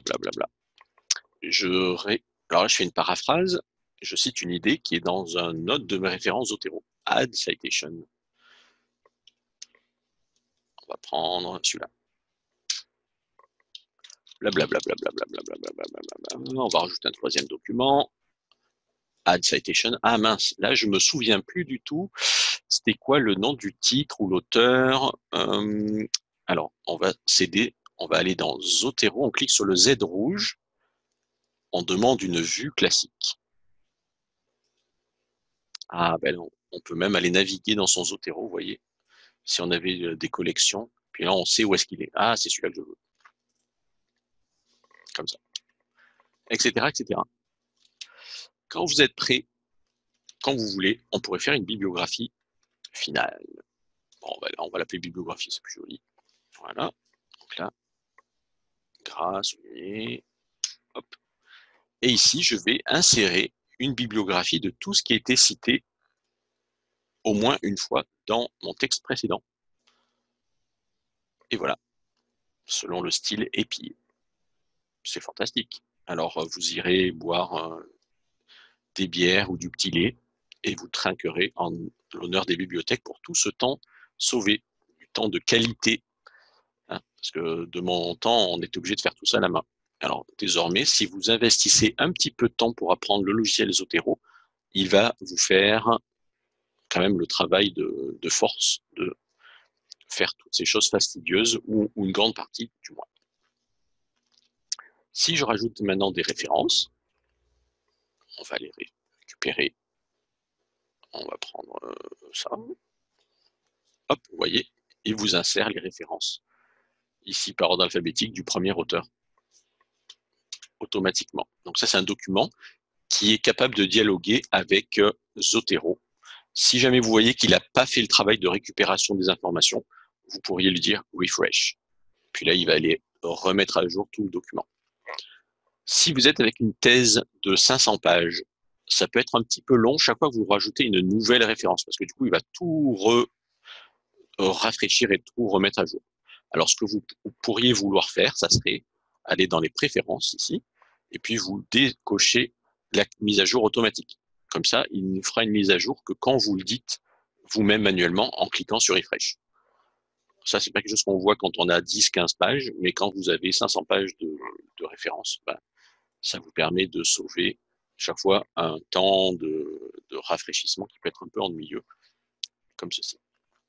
Alors là, je fais une paraphrase. Je cite une idée qui est dans un note de mes références Zotero. Add citation. On va prendre celui-là. Blablabla. On va rajouter un troisième document. Add citation. Ah mince, là je me souviens plus du tout. C'était quoi le nom du titre ou l'auteur? Alors, on va céder. On va aller dans Zotero. On clique sur le Z rouge. On demande une vue classique. Ah ben on peut même aller naviguer dans son Zotero, vous voyez, si on avait des collections. Puis là, on sait où est-ce qu'il est. Ah, c'est celui-là que je veux. Comme ça. Etc., etc. Quand vous êtes prêt, quand vous voulez, on pourrait faire une bibliographie finale. Bon, on va l'appeler bibliographie, c'est plus joli. Voilà. Donc là, grâce, hop. Et ici, je vais insérer une bibliographie de tout ce qui a été cité au moins une fois dans mon texte précédent. Et voilà, selon le style épillé. C'est fantastique. Alors, vous irez boire des bières ou du petit lait et vous trinquerez en l'honneur des bibliothèques pour tout ce temps sauvé, du temps de qualité. Hein, parce que de mon temps, on était obligé de faire tout ça à la main. Alors, désormais, si vous investissez un petit peu de temps pour apprendre le logiciel Zotero, il va vous faire quand même le travail de force de faire toutes ces choses fastidieuses, ou une grande partie du moins. Si je rajoute maintenant des références, on va les récupérer. On va prendre ça. Hop, vous voyez, il vous insère les références. Ici, par ordre alphabétique du premier auteur, automatiquement. Donc ça, c'est un document qui est capable de dialoguer avec Zotero. Si jamais vous voyez qu'il n'a pas fait le travail de récupération des informations, vous pourriez lui dire refresh. Puis là, il va aller remettre à jour tout le document. Si vous êtes avec une thèse de 500 pages, ça peut être un petit peu long chaque fois que vous rajoutez une nouvelle référence, parce que du coup, il va tout rafraîchir et tout remettre à jour. Alors, ce que vous pourriez vouloir faire, ça serait aller dans les préférences ici, et puis vous décochez la mise à jour automatique. Comme ça, il ne fera une mise à jour que quand vous le dites vous-même manuellement en cliquant sur refresh. Ça, c'est pas quelque chose qu'on voit quand on a 10-15 pages, mais quand vous avez 500 pages de références, ça vous permet de sauver chaque fois un temps de rafraîchissement qui peut être un peu ennuyeux, comme ceci.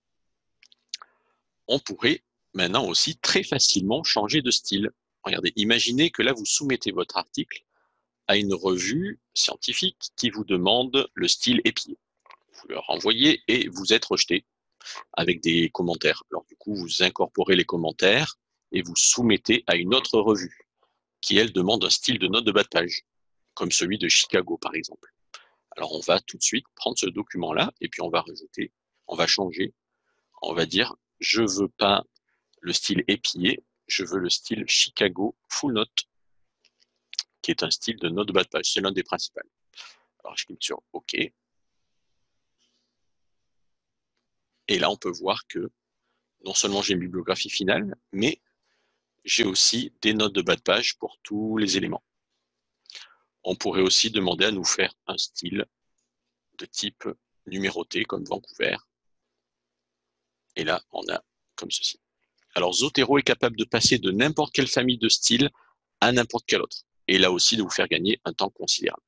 On pourrait maintenant aussi très facilement changer de style. Regardez, imaginez que là, vous soumettez votre article à une revue scientifique qui vous demande le style épillé. Vous leur envoyez et vous êtes rejeté avec des commentaires. Alors du coup, vous incorporez les commentaires et vous soumettez à une autre revue qui, elle, demande un style de note de bas de page, comme celui de Chicago, par exemple. Alors on va tout de suite prendre ce document-là et puis on va rajouter, on va changer, on va dire, je veux pas le style épillé, je veux le style Chicago Full Note, qui est un style de note de bas de page. C'est l'un des principaux. Alors je clique sur OK. Et là, on peut voir que non seulement j'ai une bibliographie finale, mais j'ai aussi des notes de bas de page pour tous les éléments. On pourrait aussi demander à nous faire un style de type numéroté, comme Vancouver. Et là, on a comme ceci. Alors, Zotero est capable de passer de n'importe quelle famille de styles à n'importe quel autre. Et là aussi, de vous faire gagner un temps considérable.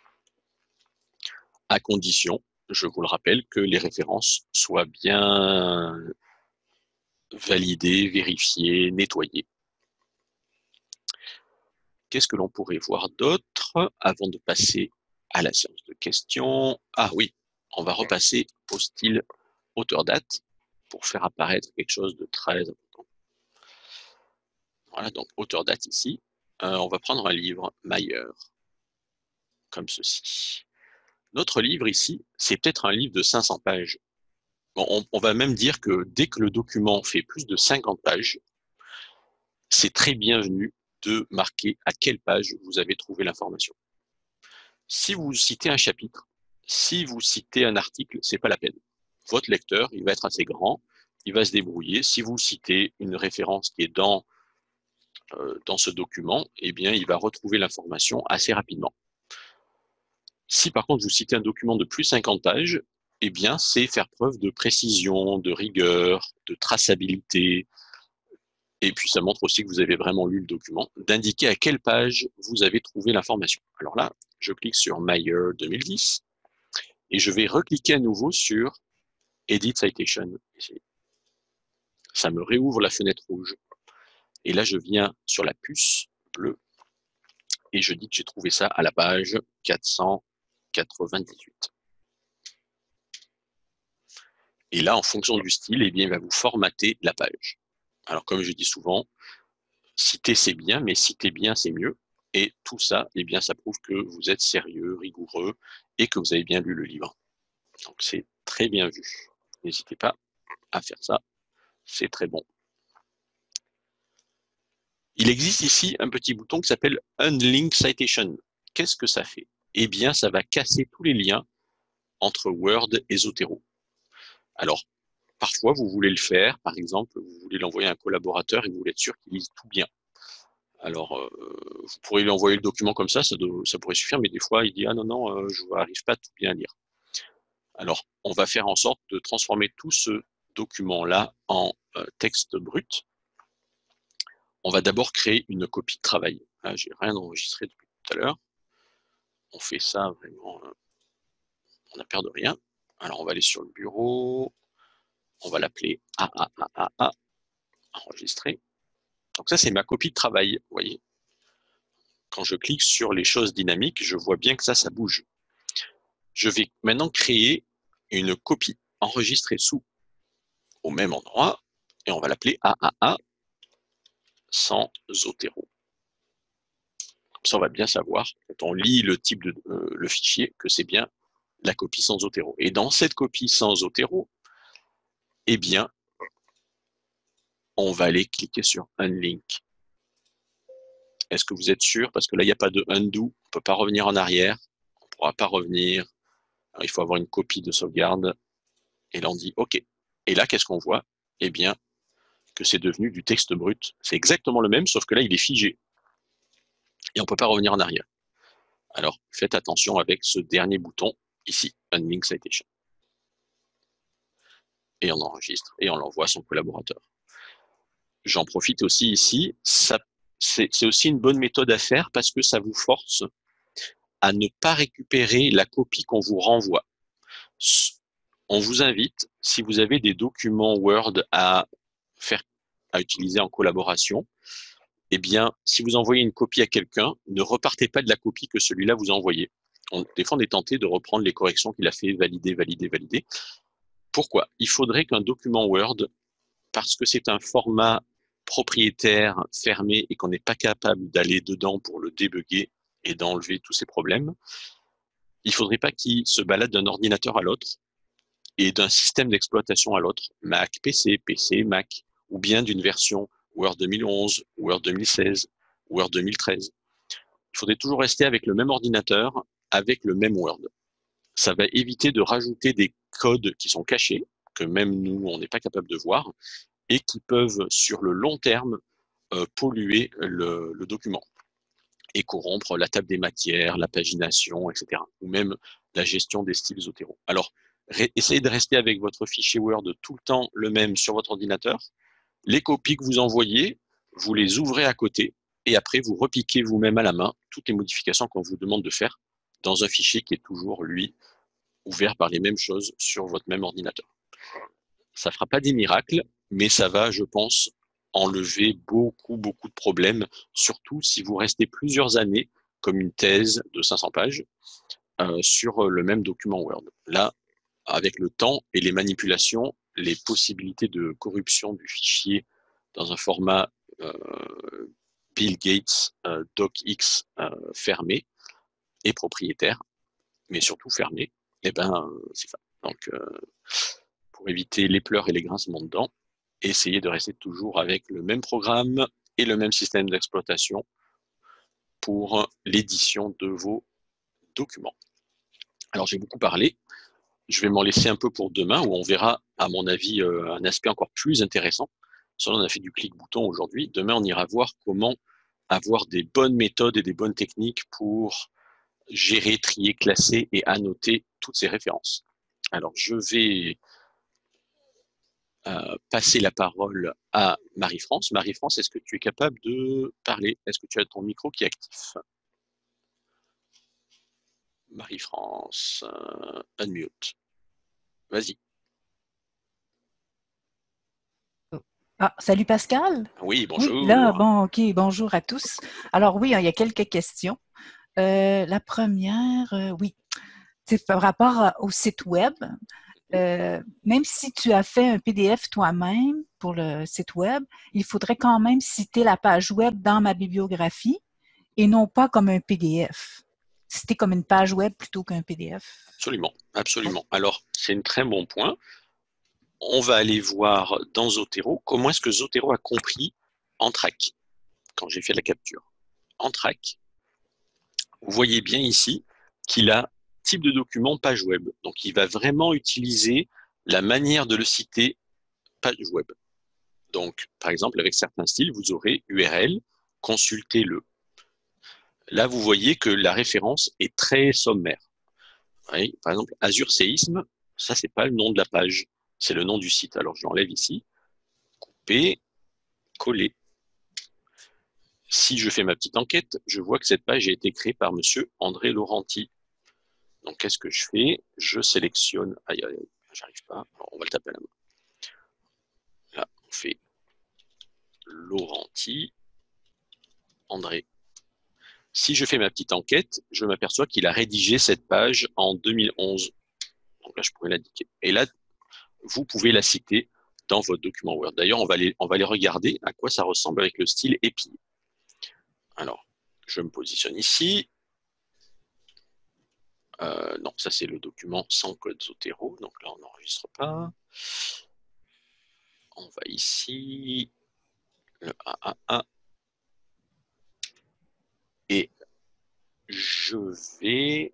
À condition, je vous le rappelle, que les références soient bien validées, vérifiées, nettoyées. Qu'est-ce que l'on pourrait voir d'autre avant de passer à la séance de questions? Ah oui, on va repasser au style auteur-date pour faire apparaître quelque chose de très important. Voilà, donc auteur-date ici. On va prendre un livre, Mayer, comme ceci. Notre livre ici, c'est peut-être un livre de 500 pages. Bon, on va même dire que dès que le document fait plus de 50 pages, c'est très bienvenu de marquer à quelle page vous avez trouvé l'information. Si vous citez un chapitre, si vous citez un article, c'est pas la peine. Votre lecteur, il va être assez grand, il va se débrouiller. Si vous citez une référence qui est dans ce document, eh bien, il va retrouver l'information assez rapidement. Si par contre vous citez un document de plus de 50 pages, eh bien, c'est faire preuve de précision, de rigueur, de traçabilité. Et puis, ça montre aussi que vous avez vraiment lu le document, d'indiquer à quelle page vous avez trouvé l'information. Alors là, je clique sur Mayer 2010 et je vais recliquer à nouveau sur Edit Citation. Ici. Ça me réouvre la fenêtre rouge. Et là, je viens sur la puce bleue et je dis que j'ai trouvé ça à la page 498. Et là, en fonction du style, eh bien, il va vous formater la page. Alors, comme je dis souvent, citer c'est bien, mais citer bien c'est mieux. Et tout ça, eh bien, ça prouve que vous êtes sérieux, rigoureux et que vous avez bien lu le livre. Donc, c'est très bien vu. N'hésitez pas à faire ça, c'est très bon. Il existe ici un petit bouton qui s'appelle Unlink Citation. Qu'est-ce que ça fait? Eh bien, ça va casser tous les liens entre Word et Zotero. Alors, parfois, vous voulez le faire, par exemple, vous voulez l'envoyer à un collaborateur et vous voulez être sûr qu'il lise tout bien. Alors, vous pourrez lui envoyer le document comme ça pourrait suffire, mais des fois, il dit « Ah non, non, je n'arrive pas à tout bien lire ». Alors, on va faire en sorte de transformer tout ce document-là en texte brut. On va d'abord créer une copie de travail. Là, j'ai rien enregistré depuis tout à l'heure. On fait ça vraiment, on n'a peur de rien. Alors, on va aller sur le bureau. On va l'appeler AAAA, enregistrer. Donc ça, c'est ma copie de travail, vous voyez. Quand je clique sur les choses dynamiques, je vois bien que ça bouge. Je vais maintenant créer une copie enregistrée au même endroit et on va l'appeler AAA sans Zotero. Comme ça, on va bien savoir, quand on lit le type le fichier, que c'est bien la copie sans Zotero. Et dans cette copie sans Zotero, eh bien, on va aller cliquer sur Unlink. Est-ce que vous êtes sûr? Parce que là, il n'y a pas de undo, on ne peut pas revenir en arrière, on ne pourra pas revenir. Alors, il faut avoir une copie de sauvegarde. Et là, on dit OK. Et là, qu'est-ce qu'on voit? Eh bien, que c'est devenu du texte brut. C'est exactement le même, sauf que là, il est figé. Et on ne peut pas revenir en arrière. Alors, faites attention avec ce dernier bouton, ici, Unlink Citation. Et on enregistre, et on l'envoie à son collaborateur. J'en profite aussi ici, c'est aussi une bonne méthode à faire parce que ça vous force à ne pas récupérer la copie qu'on vous renvoie. On vous invite, si vous avez des documents Word à utiliser en collaboration, eh bien, si vous envoyez une copie à quelqu'un, ne repartez pas de la copie que celui-là vous a envoyée. Des fois, on est tenté de reprendre les corrections qu'il a fait, valider, valider, valider. Pourquoi? Il faudrait qu'un document Word, parce que c'est un format propriétaire fermé et qu'on n'est pas capable d'aller dedans pour le débugger et d'enlever tous ces problèmes, il ne faudrait pas qu'il se balade d'un ordinateur à l'autre et d'un système d'exploitation à l'autre, Mac, PC, PC, Mac, ou bien d'une version Word 2011, Word 2016, Word 2013. Il faudrait toujours rester avec le même ordinateur, avec le même Word. Ça va éviter de rajouter des codes qui sont cachés, que même nous, on n'est pas capable de voir, et qui peuvent, sur le long terme, polluer le document et corrompre la table des matières, la pagination, etc. Ou même la gestion des styles Zotero. Alors, essayez de rester avec votre fichier Word tout le temps le même sur votre ordinateur. Les copies que vous envoyez, vous les ouvrez à côté et après, vous repiquez vous-même à la main toutes les modifications qu'on vous demande de faire dans un fichier qui est toujours, lui, ouvert par les mêmes choses sur votre même ordinateur. Ça ne fera pas des miracles, mais ça va, je pense, enlever beaucoup de problèmes, surtout si vous restez plusieurs années, comme une thèse de 500 pages, sur le même document Word. Là, avec le temps et les manipulations, les possibilités de corruption du fichier dans un format Bill Gates DocX fermé et propriétaire, mais surtout fermé, eh ben, c'est ça. Donc, pour éviter les pleurs et les grincements de dents, essayez de rester toujours avec le même programme et le même système d'exploitation pour l'édition de vos documents. Alors, j'ai beaucoup parlé. Je vais m'en laisser un peu pour demain, où on verra, à mon avis, un aspect encore plus intéressant. On a fait du clic-bouton aujourd'hui. Demain, on ira voir comment avoir des bonnes méthodes et des bonnes techniques pour gérer, trier, classer et annoter toutes ces références. Alors, je vais passer la parole à Marie-France. Marie-France, est-ce que tu es capable de parler? Est-ce que tu as ton micro qui est actif? Marie-France, unmute. Vas-y. Ah, salut Pascal. Oui, Oui, là, bonjour. bon, OK, bonjour à tous. Alors oui, il y a quelques questions. La première, oui, c'est par rapport au site web. Même si tu as fait un PDF toi-même pour le site web, il faudrait quand même citer la page web dans ma bibliographie et non pas comme un PDF. Citer comme une page web plutôt qu'un PDF. Absolument, Oui. absolument. Alors, c'est un très bon point. On va aller voir dans Zotero comment est-ce que Zotero a compris en track quand j'ai fait la capture. En track, vous voyez bien ici qu'il a type de document page web. Donc, il va vraiment utiliser la manière de le citer page web. Donc, par exemple, avec certains styles, vous aurez URL, consultez-le. Là, vous voyez que la référence est très sommaire. Oui, par exemple, Azure Séisme, ça, c'est pas le nom de la page, c'est le nom du site. Alors, je l'enlève ici, couper, coller. Si je fais ma petite enquête, je vois que cette page a été créée par monsieur André Laurenti. Donc, qu'est-ce que je fais? Je sélectionne. Aïe, aïe, aïe, j'arrive pas. Alors, on va le taper à la main. Là, on fait Laurenti, André. Si je fais ma petite enquête, je m'aperçois qu'il a rédigé cette page en 2011. Donc là, je pourrais l'indiquer. Et là, vous pouvez la citer dans votre document Word. D'ailleurs, on va les regarder à quoi ça ressemble avec le style épillé. Alors, je me positionne ici. Non, ça c'est le document sans code Zotero. Donc là, on n'enregistre pas. On va ici. Le AAA. Et je vais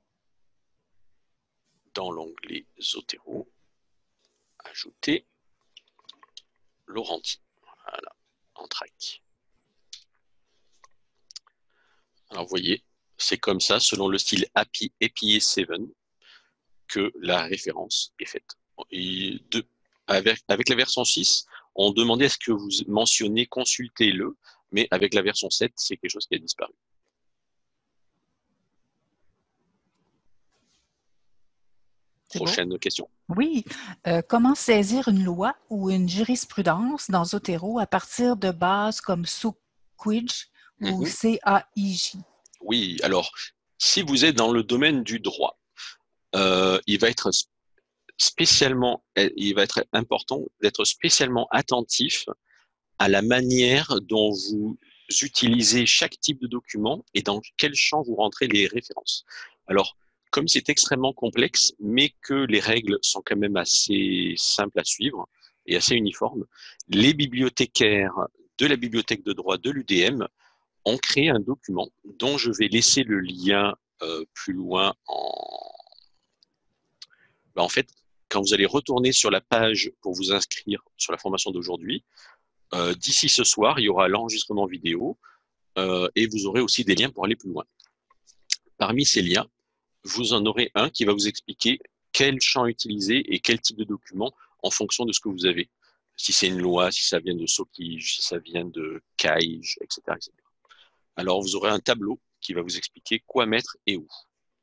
dans l'onglet Zotero ajouter Laurenti. Voilà, en track. Alors, vous voyez, c'est comme ça, selon le style API API 7, que la référence est faite. Et avec la version 6, on demandait à ce que vous mentionniez consultez-le, mais avec la version 7, c'est quelque chose qui a disparu. C'est beau. Prochaine question. Oui. Comment saisir une loi ou une jurisprudence dans Zotero à partir de bases comme SOQUIJ ou Mhm. CAIJ? Oui, alors, si vous êtes dans le domaine du droit, il va être important d'être spécialement attentif à la manière dont vous utilisez chaque type de document et dans quel champ vous rentrez les références. Alors, comme c'est extrêmement complexe, mais que les règles sont quand même assez simples à suivre et assez uniformes, les bibliothécaires de la bibliothèque de droit de l'UDM ont créé un document dont je vais laisser le lien plus loin en fait, quand vous allez retourner sur la page pour vous inscrire sur la formation d'aujourd'hui, d'ici ce soir, il y aura l'enregistrement vidéo et vous aurez aussi des liens pour aller plus loin. Parmi ces liens, vous en aurez un qui va vous expliquer quel champ utiliser et quel type de document en fonction de ce que vous avez. Si c'est une loi, si ça vient de SOCIGE, si ça vient de CAIGE, etc., etc. Alors, vous aurez un tableau qui va vous expliquer quoi mettre et où.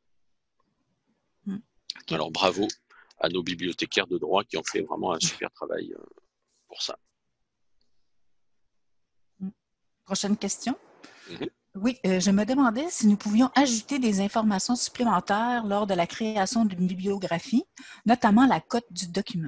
Okay. Alors, bravo à nos bibliothécaires de droit qui ont fait vraiment un super travail pour ça. Prochaine question. Oui, je me demandais si nous pouvions ajouter des informations supplémentaires lors de la création d'une bibliographie, notamment la cote du document.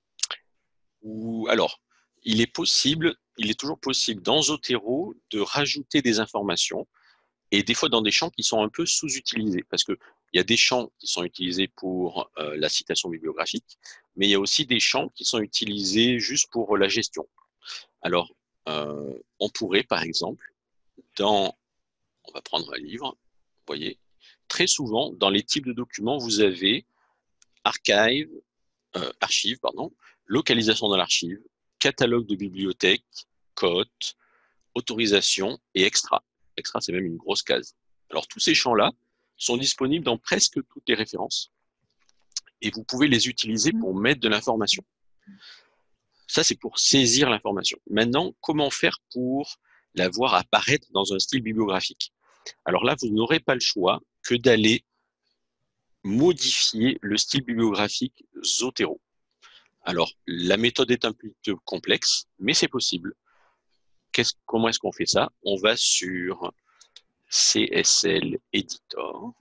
Alors, il est toujours possible dans Zotero de rajouter des informations et des fois dans des champs qui sont un peu sous-utilisés parce qu'il y a des champs qui sont utilisés pour la citation bibliographique, mais il y a aussi des champs qui sont utilisés juste pour la gestion. Alors, on pourrait, par exemple, on va prendre un livre, vous voyez, très souvent, dans les types de documents, vous avez archive, localisation dans l'archive, catalogue de bibliothèque, cote, autorisation et extra. Extra, c'est même une grosse case. Alors, tous ces champs-là sont disponibles dans presque toutes les références et vous pouvez les utiliser pour mettre de l'information. Ça, c'est pour saisir l'information. Maintenant, comment faire pour la voir apparaître dans un style bibliographique? Alors là, vous n'aurez pas le choix que d'aller modifier le style bibliographique Zotero. Alors, la méthode est un peu complexe, mais c'est possible. Comment est-ce qu'on fait ça? On va sur CSL Editor.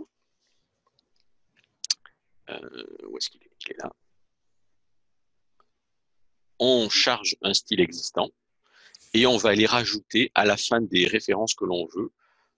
Où est-ce qu'il est? Il est là. On charge un style existant et on va aller rajouter à la fin des références que l'on veut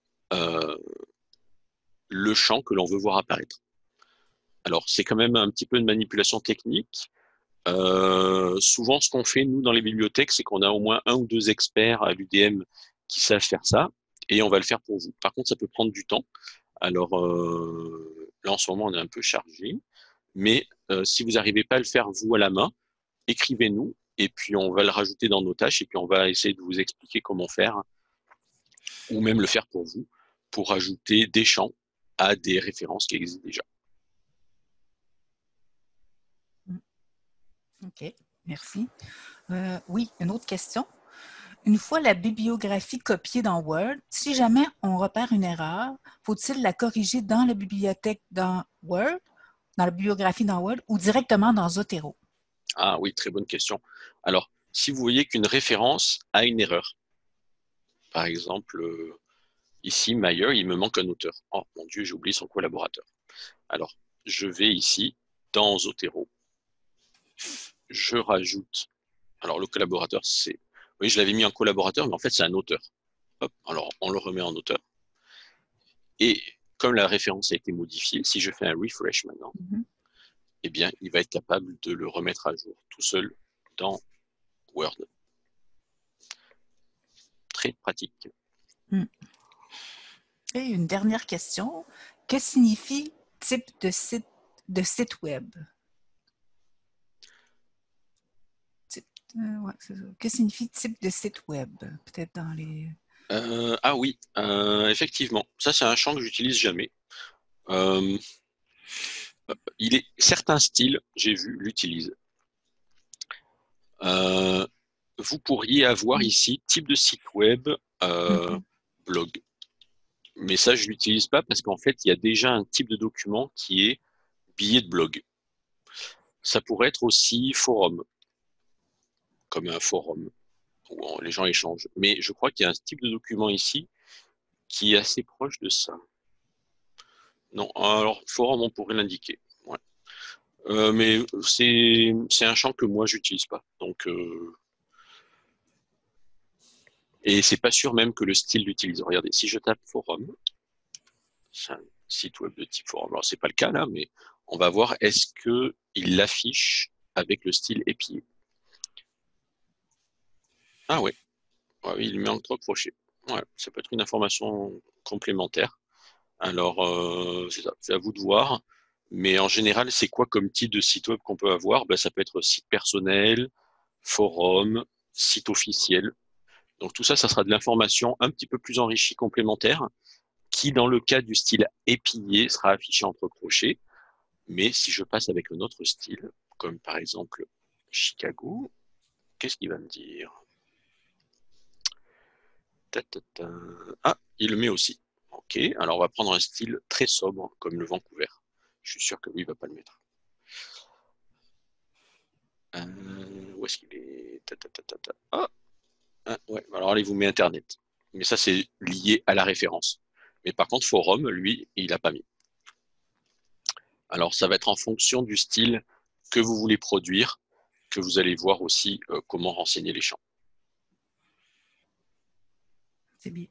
le champ que l'on veut voir apparaître. Alors, c'est quand même un petit peu une manipulation technique. Souvent, ce qu'on fait, nous, dans les bibliothèques, c'est qu'on a au moins 1 ou 2 experts à l'UDM qui savent faire ça, et on va le faire pour vous. Par contre, ça peut prendre du temps. Alors, là, en ce moment, on est un peu chargé, mais si vous n'arrivez pas à le faire, vous, à la main, écrivez-nous, et puis on va le rajouter dans nos tâches, et puis on va essayer de vous expliquer comment faire, ou même le faire pour vous, pour ajouter des champs à des références qui existent déjà. OK, merci. Oui, une autre question. Une fois la bibliographie copiée dans Word, si jamais on repère une erreur, faut-il la corriger dans la bibliothèque dans Word, dans la bibliographie dans Word ou directement dans Zotero? Ah oui, très bonne question. Alors, si vous voyez qu'une référence a une erreur, par exemple, ici, Mayer, il me manque un auteur. Oh mon Dieu, j'ai oublié son collaborateur. Alors, je vais ici, dans Zotero, je rajoute. Alors, le collaborateur, c'est. Oui, je l'avais mis en collaborateur, mais en fait, c'est un auteur. Hop, alors, on le remet en auteur. Et comme la référence a été modifiée, si je fais un refresh maintenant, eh bien, il va être capable de le remettre à jour tout seul dans Word. Très pratique. Et une dernière question. Que signifie type de site web? Ouais, c'est ça. Que signifie type de site web? Peut-être dans les... Ah oui, effectivement. Ça, c'est un champ que j'utilise jamais. Certains styles, j'ai vu, l'utilisent. Vous pourriez avoir ici type de site web, blog. Mais ça, je ne l'utilise pas parce qu'en fait, il y a déjà un type de document qui est billet de blog. Ça pourrait être aussi forum, comme un forum où les gens échangent. Mais je crois qu'il y a un type de document ici qui est assez proche de ça. Non, alors forum, on pourrait l'indiquer. Ouais. Mais c'est un champ que moi, j'utilise pas. Donc, et c'est pas sûr même que le style l'utilise. Regardez, si je tape forum, c'est un site web de type forum. Alors, c'est pas le cas là, mais on va voir est-ce qu'il l'affiche avec le style épillé. Ah ouais, ouais, il met en trois crochets. Ouais, ça peut être une information complémentaire. Alors, c'est à vous de voir. Mais en général, c'est quoi comme type de site web qu'on peut avoir? Ben, ça peut être site personnel, forum, site officiel. Donc tout ça, ça sera de l'information un petit peu plus enrichie, complémentaire, qui dans le cas du style épillé sera affiché entre crochets. Mais si je passe avec un autre style, comme par exemple Chicago, qu'est-ce qu'il va me dire? Ah, il le met aussi. Ok, alors on va prendre un style très sobre, comme le Vancouver. Je suis sûr que lui, il ne va pas le mettre. Où est-ce qu'il est? Ah, ouais, alors il vous met Internet. Mais ça, c'est lié à la référence. Mais par contre, Forum, lui, il n'a pas mis. Alors, ça va être en fonction du style que vous voulez produire, que vous allez voir aussi comment renseigner les champs. C'est bien.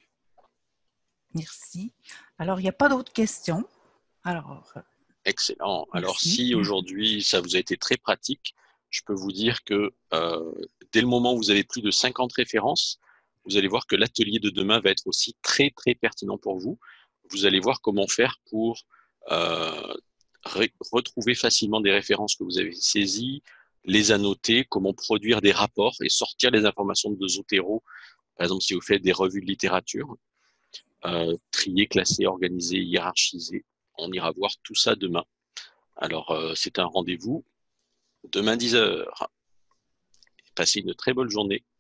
Merci. Alors, il n'y a pas d'autres questions. Alors, Excellent. Alors, merci. si aujourd'hui, ça vous a été très pratique, je peux vous dire que dès le moment où vous avez plus de 50 références, vous allez voir que l'atelier de demain va être aussi très, très pertinent pour vous. Vous allez voir comment faire pour euh, retrouver facilement des références que vous avez saisies, les annoter, comment produire des rapports et sortir les informations de Zotero. Par exemple, si vous faites des revues de littérature, trier, classer, organiser, hiérarchiser. On ira voir tout ça demain. Alors, c'est un rendez-vous demain 10 h. Passez une très bonne journée.